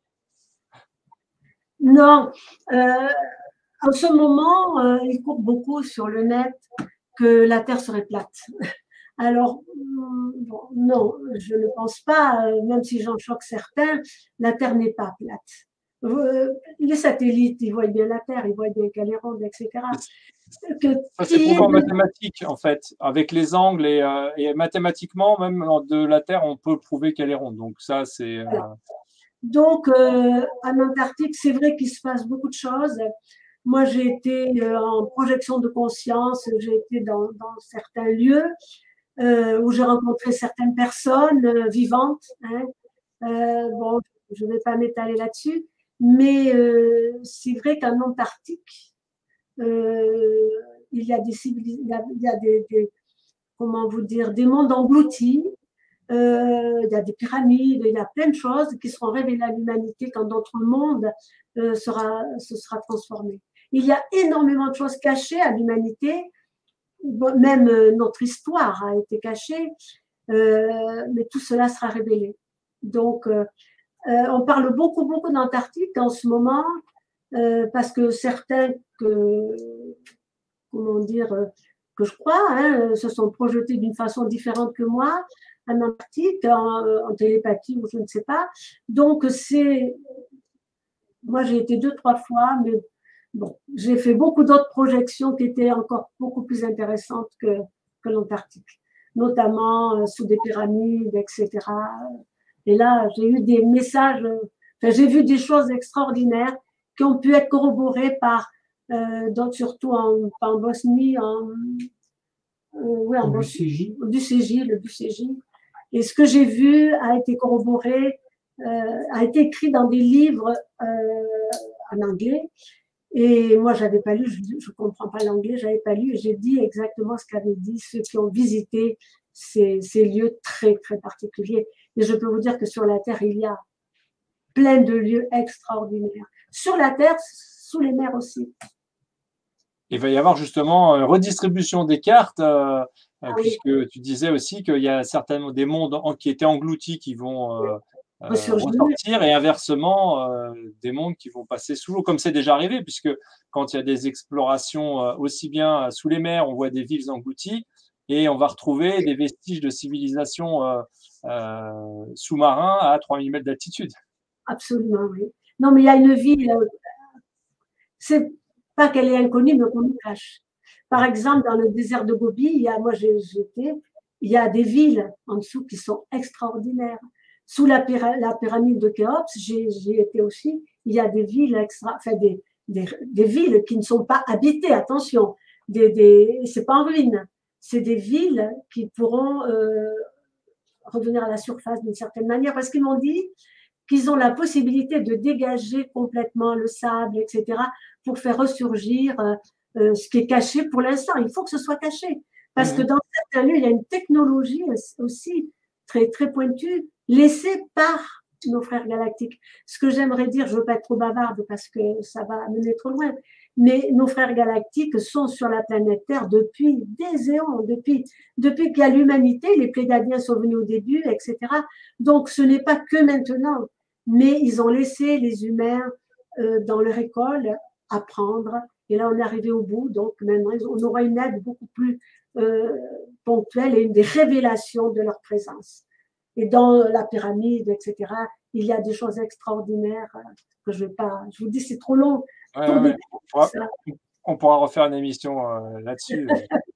Non. Euh, en ce moment, euh, il court beaucoup sur le net que la Terre serait plate. Alors, bon, non, je ne pense pas, même si j'en choque certains, la Terre n'est pas plate. Les satellites, ils voient bien la Terre, ils voient bien qu'elle est ronde, et cetera. Que ça, c'est prouvé en mathématiques, en fait. Avec les angles et, euh, et mathématiquement, même de la Terre, on peut prouver qu'elle est ronde. Donc ça, c'est… Euh... Voilà. Donc, euh, en Antarctique, c'est vrai qu'il se passe beaucoup de choses. Moi, j'ai été euh, en projection de conscience, j'ai été dans, dans certains lieux euh, où j'ai rencontré certaines personnes euh, vivantes. Hein. Euh, bon, je ne vais pas m'étaler là-dessus. Mais euh, c'est vrai qu'en Antarctique, euh, il y a des il y a, il y a des, des, comment vous dire, des mondes engloutis. Euh, il y a des pyramides, il y a plein de choses qui seront révélées à l'humanité quand notre monde euh, sera, se sera transformé. Il y a énormément de choses cachées à l'humanité. Même euh, notre histoire a été cachée, euh, mais tout cela sera révélé. Donc, euh, Euh, on parle beaucoup, beaucoup d'Antarctique en ce moment, euh, parce que certains que, comment dire, que je crois, hein, se sont projetés d'une façon différente que moi, en Antarctique, en, en télépathie ou je ne sais pas. Donc, c'est. Moi, j'ai été deux, trois fois, mais bon, j'ai fait beaucoup d'autres projections qui étaient encore beaucoup plus intéressantes que, que l'Antarctique, notamment euh, sous des pyramides, et cetera. Et là, j'ai eu des messages, enfin, j'ai vu des choses extraordinaires qui ont pu être corroborées par, euh, donc surtout en, en Bosnie, en, euh, oui, en Bosnie, du C J, le B C J. Et ce que j'ai vu a été corroboré, euh, a été écrit dans des livres euh, en anglais. Et moi, j'avais pas lu, je ne comprends pas l'anglais, j'avais pas lu, et j'ai dit exactement ce qu'avaient dit ceux qui ont visité ces, ces lieux très, très particuliers. Et je peux vous dire que sur la Terre, il y a plein de lieux extraordinaires. Sur la Terre, sous les mers aussi. Il va y avoir justement une redistribution des cartes, euh, ah, puisque oui. Tu disais aussi qu'il y a certainement des mondes en, qui étaient engloutis qui vont euh, euh, ressortir, et inversement, euh, des mondes qui vont passer sous l'eau, comme c'est déjà arrivé, puisque quand il y a des explorations euh, aussi bien sous les mers, on voit des villes englouties, et on va retrouver des vestiges de civilisation euh, euh, sous-marin à trois mille mètres d'altitude. Absolument, oui. Non, mais il y a une ville, euh, c'est pas qu'elle est inconnue, mais qu'on nous cache. Par exemple, dans le désert de Gobi, il y a, moi j'étais, il y a des villes en dessous qui sont extraordinaires. Sous la, pyra la pyramide de Khéops, j'y étais aussi, il y a des villes extra, enfin des, des, des villes qui ne sont pas habitées, attention, des, des, c'est pas en ruine, c'est des villes qui pourront euh, revenir à la surface d'une certaine manière, parce qu'ils m'ont dit qu'ils ont la possibilité de dégager complètement le sable, et cetera, pour faire ressurgir euh, ce qui est caché pour l'instant. Il faut que ce soit caché. Parce mmh. que dans certains lieux, il y a une technologie aussi très, très pointue, laissée par nos frères galactiques. Ce que j'aimerais dire, je ne veux pas être trop bavarde parce que ça va mener trop loin, mais nos frères galactiques sont sur la planète Terre depuis des éons, depuis, depuis qu'il y a l'humanité, les Pléiadiens sont venus au début, et cetera. Donc, ce n'est pas que maintenant, mais ils ont laissé les humains euh, dans leur école apprendre. Et là, on est arrivé au bout, donc maintenant, on aura une aide beaucoup plus euh, ponctuelle et une des révélations de leur présence. Et dans la pyramide, et cetera, il y a des choses extraordinaires que je ne vais pas. Je vous dis, c'est trop long. Ouais, ouais, ouais. On, pourra, on pourra refaire une émission euh, là-dessus.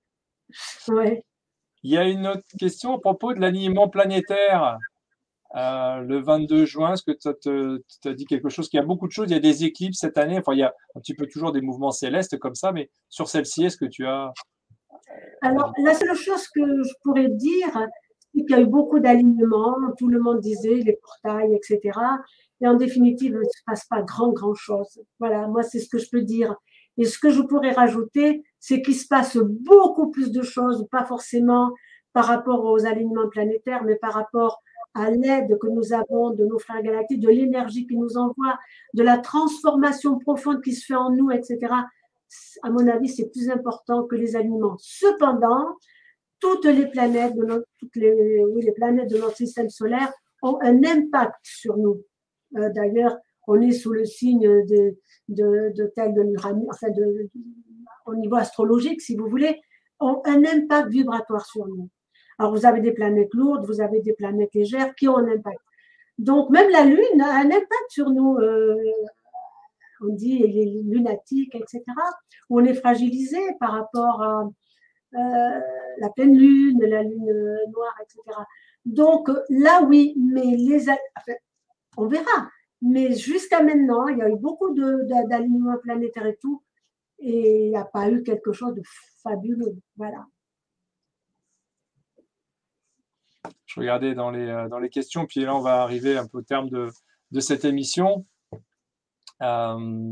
Ouais. Il y a une autre question à propos de l'alignement planétaire. Euh, le vingt-deux juin, est-ce que tu as dit quelque chose? Qu'il y a beaucoup de choses, il y a des éclipses cette année, enfin il y a un petit peu toujours des mouvements célestes comme ça, mais sur celle-ci, est-ce que tu as… Alors, la seule chose que je pourrais dire, c'est qu'il y a eu beaucoup d'alignements, tout le monde disait les portails, et cetera. Et en définitive, il ne se passe pas grand, grand chose. Voilà, moi, c'est ce que je peux dire. Et ce que je pourrais rajouter, c'est qu'il se passe beaucoup plus de choses, pas forcément par rapport aux alignements planétaires, mais par rapport à l'aide que nous avons de nos frères galactiques, de l'énergie qu'ils nous envoient, de la transformation profonde qui se fait en nous, et cetera. À mon avis, c'est plus important que les alignements. Cependant, toutes les planètes de notre, toutes les, oui, les planètes de notre système solaire ont un impact sur nous. Euh, D'ailleurs, on est sous le signe de, de, de tel de l'Uranus, enfin de, de, au niveau astrologique, si vous voulez, ont un impact vibratoire sur nous. Alors, vous avez des planètes lourdes, vous avez des planètes légères qui ont un impact. Donc, même la Lune a un impact sur nous. Euh, on dit elle est lunatique, et cetera. On est fragilisé par rapport à euh, la pleine lune, la lune noire, et cetera. Donc, là, oui, mais les, enfin, on verra. Mais jusqu'à maintenant, il y a eu beaucoup d'alignements planétaires et tout, et il n'y a pas eu quelque chose de fabuleux. Voilà. Je regardais dans les, dans les questions, puis là, on va arriver un peu au terme de, de cette émission. Euh,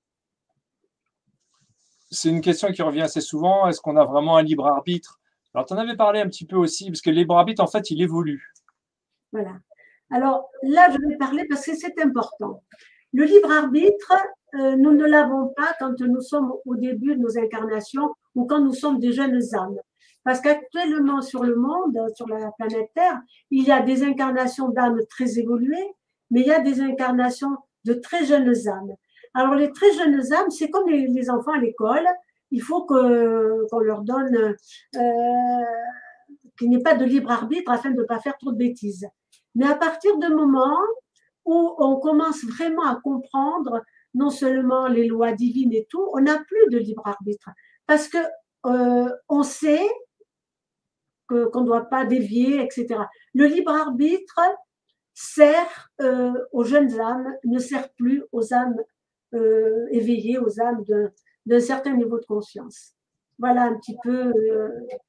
c'est une question qui revient assez souvent. Est-ce qu'on a vraiment un libre arbitre? Alors, tu en avais parlé un petit peu aussi, parce que le libre arbitre, en fait, il évolue. Voilà. Alors là, je vais parler parce que c'est important. Le libre arbitre, euh, nous ne l'avons pas quand nous sommes au début de nos incarnations ou quand nous sommes des jeunes âmes. Parce qu'actuellement sur le monde, sur la planète Terre, il y a des incarnations d'âmes très évoluées, mais il y a des incarnations de très jeunes âmes. Alors les très jeunes âmes, c'est comme les, les enfants à l'école, il faut que, qu'on leur donne… Euh, qu'il n'y ait pas de libre arbitre afin de ne pas faire trop de bêtises. Mais à partir du moment où on commence vraiment à comprendre non seulement les lois divines et tout, on n'a plus de libre arbitre. Parce que euh, on sait que, qu'on ne doit pas dévier, et cetera. Le libre arbitre sert euh, aux jeunes âmes, ne sert plus aux âmes euh, éveillées, aux âmes d'un, d'un certain niveau de conscience. Voilà un petit peu euh,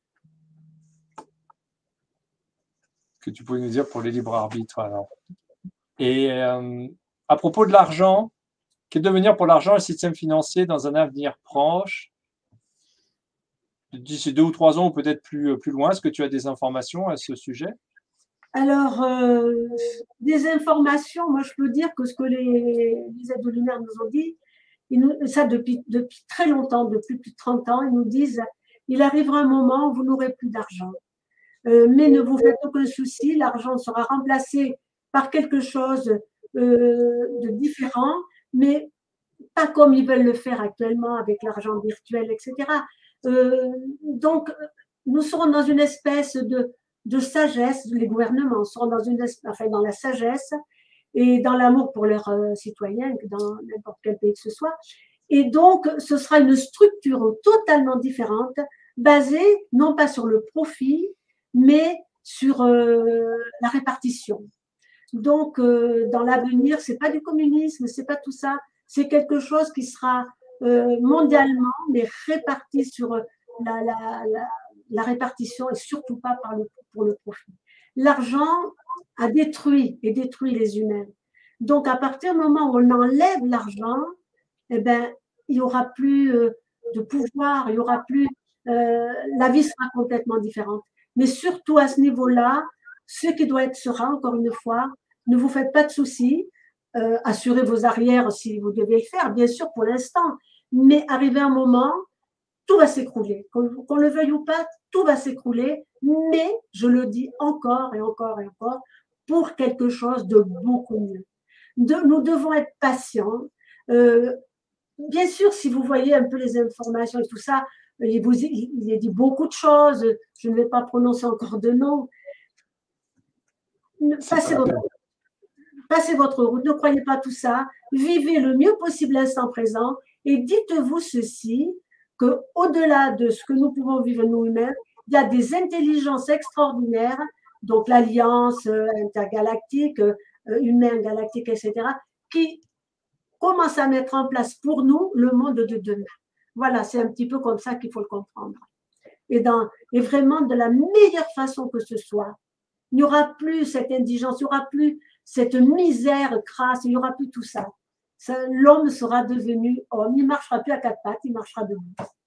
que tu pouvais nous dire pour les libres arbitres. Alors. Et euh, à propos de l'argent, qu'est devenir pour l'argent et le système financier dans un avenir proche, d'ici deux ou trois ans ou peut-être plus, plus loin? Est-ce que tu as des informations à ce sujet? Alors, euh, des informations, moi je peux dire que ce que les, les aides de lumière nous ont dit, ils nous, ça depuis, depuis très longtemps, depuis plus de trente ans, ils nous disent, il arrivera un moment où vous n'aurez plus d'argent. Euh, mais ne vous faites aucun souci, l'argent sera remplacé par quelque chose euh, de différent, mais pas comme ils veulent le faire actuellement avec l'argent virtuel, et cetera. Euh, donc, nous serons dans une espèce de, de sagesse, les gouvernements seront dans, une, enfin, dans la sagesse et dans l'amour pour leurs euh, citoyens, dans n'importe quel pays que ce soit. Et donc, ce sera une structure totalement différente, basée non pas sur le profit, mais sur euh, la répartition. Donc, euh, dans l'avenir, c'est pas du communisme, c'est pas tout ça, c'est quelque chose qui sera euh, mondialement, mais réparti sur la, la, la, la répartition et surtout pas par le, pour le profit. L'argent a détruit et détruit les humains. Donc, à partir du moment où on enlève l'argent, eh ben, il y aura plus euh, de pouvoir, il y aura plus, euh, la vie sera complètement différente. Mais surtout à ce niveau-là, ce qui doit être sera, encore une fois, ne vous faites pas de soucis, euh, assurez vos arrières si vous devez le faire, bien sûr, pour l'instant. Mais arrivé un moment, tout va s'écrouler. Qu'on, qu'on le veuille ou pas, tout va s'écrouler. Mais, je le dis encore et encore et encore, pour quelque chose de beaucoup mieux. De, nous devons être patients. Euh, bien sûr, si vous voyez un peu les informations et tout ça, il vous il a dit beaucoup de choses. Je ne vais pas prononcer encore de nom. Passez votre, passez votre route, ne croyez pas tout ça. Vivez le mieux possible l'instant présent et dites-vous ceci, qu'au-delà de ce que nous pouvons vivre nous-mêmes, il y a des intelligences extraordinaires, donc l'alliance intergalactique, humaine, galactique, et cetera, qui commencent à mettre en place pour nous le monde de demain. Voilà, c'est un petit peu comme ça qu'il faut le comprendre. Et, dans, et vraiment de la meilleure façon que ce soit. Il n'y aura plus cette indigence, il n'y aura plus cette misère crasse, il n'y aura plus tout ça. ça l'homme sera devenu homme, il ne marchera plus à quatre pattes, il marchera debout.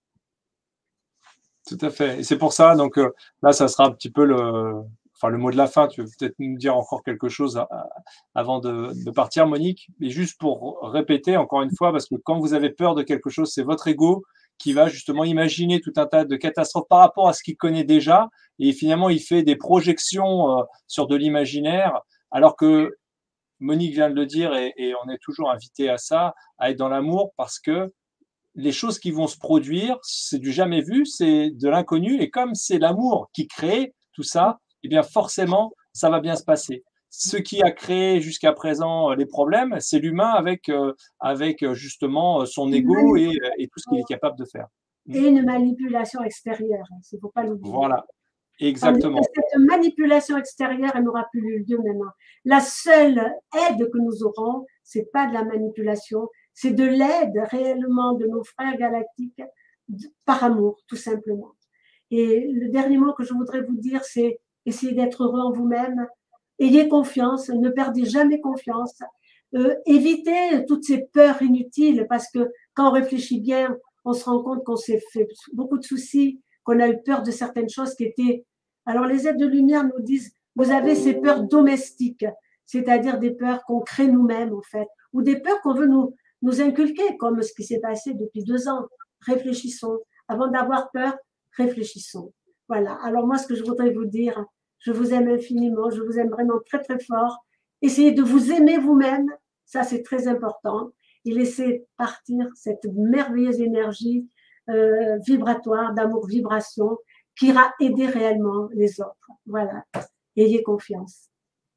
Tout à fait. Et c'est pour ça, donc euh, là, ça sera un petit peu le, enfin, le mot de la fin. Tu veux peut-être nous dire encore quelque chose à, à, avant de, de partir, Monique. Mais juste pour répéter encore une fois, parce que quand vous avez peur de quelque chose, c'est votre ego qui va justement imaginer tout un tas de catastrophes par rapport à ce qu'il connaît déjà. Et finalement, il fait des projections euh, sur de l'imaginaire, alors que Monique vient de le dire, et, et on est toujours invité à ça, à être dans l'amour, parce que les choses qui vont se produire, c'est du jamais vu, c'est de l'inconnu. Et comme c'est l'amour qui crée tout ça, eh bien forcément, ça va bien se passer. Ce qui a créé jusqu'à présent les problèmes, c'est l'humain avec, euh, avec justement son ego et, et tout ce qu'il est capable de faire. Et une manipulation extérieure, il ne faut pas l'oublier. Voilà, exactement. Cette manipulation extérieure, elle n'aura plus lieu maintenant. La seule aide que nous aurons, ce n'est pas de la manipulation, c'est de l'aide réellement de nos frères galactiques par amour, tout simplement. Et le dernier mot que je voudrais vous dire, c'est essayez d'être heureux en vous-même, ayez confiance, ne perdez jamais confiance, euh, évitez toutes ces peurs inutiles, parce que quand on réfléchit bien, on se rend compte qu'on s'est fait beaucoup de soucis, qu'on a eu peur de certaines choses qui étaient… Alors les aides de lumière nous disent, vous avez ces peurs domestiques, c'est-à-dire des peurs qu'on crée nous-mêmes en fait, ou des peurs qu'on veut nous nous inculquer, comme ce qui s'est passé depuis deux ans. Réfléchissons. Avant d'avoir peur, réfléchissons. Voilà. Alors moi, ce que je voudrais vous dire, je vous aime infiniment, je vous aime vraiment très, très fort. Essayez de vous aimer vous-même, ça c'est très important, et laissez partir cette merveilleuse énergie euh, vibratoire, d'amour, vibration, qui ira aider réellement les autres. Voilà. Ayez confiance.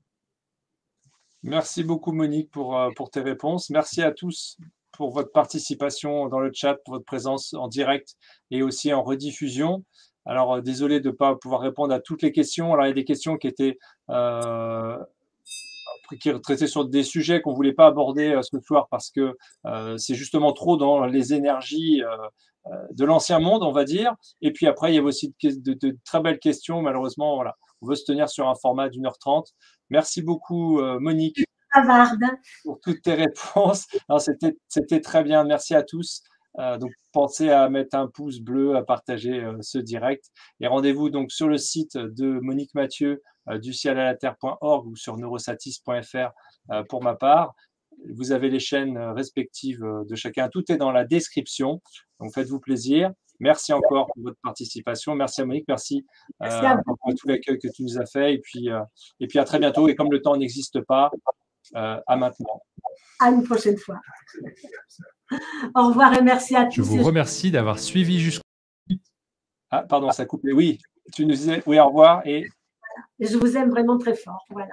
Merci beaucoup, Monique, pour, pour tes réponses. Merci à tous pour votre participation dans le chat, pour votre présence en direct et aussi en rediffusion. Alors, désolé de ne pas pouvoir répondre à toutes les questions. Alors, il y a des questions qui étaient euh, qui traitaient sur des sujets qu'on ne voulait pas aborder euh, ce soir parce que euh, c'est justement trop dans les énergies euh, de l'ancien monde, on va dire. Et puis après, il y avait aussi de, de, de très belles questions. Malheureusement, voilà, on veut se tenir sur un format d'une heure trente. Merci beaucoup, euh, Monique, pour toutes tes réponses. C'était très bien. Merci à tous. Euh, donc, pensez à mettre un pouce bleu, à partager euh, ce direct. Et rendez-vous donc sur le site de Monique Mathieu, euh, du ciel à la terre point org ou sur neurosatis point F R euh, pour ma part. Vous avez les chaînes respectives de chacun. Tout est dans la description. Donc, faites-vous plaisir. Merci encore pour votre participation. Merci à Monique. Merci, merci euh, pour tout l'accueil que tu nous as fait. Et puis, euh, et puis à très bientôt. Et comme le temps n'existe pas, euh, à maintenant. À une prochaine fois. Au revoir et merci à tous. Je vous remercie d'avoir suivi jusqu'au bout. Ah, pardon, ça a coupé. Oui, tu nous disais oui, au revoir. Et... et je vous aime vraiment très fort. Voilà.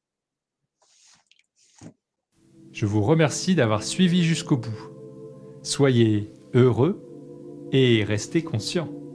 Je vous remercie d'avoir suivi jusqu'au bout. Soyez heureux et restez conscients.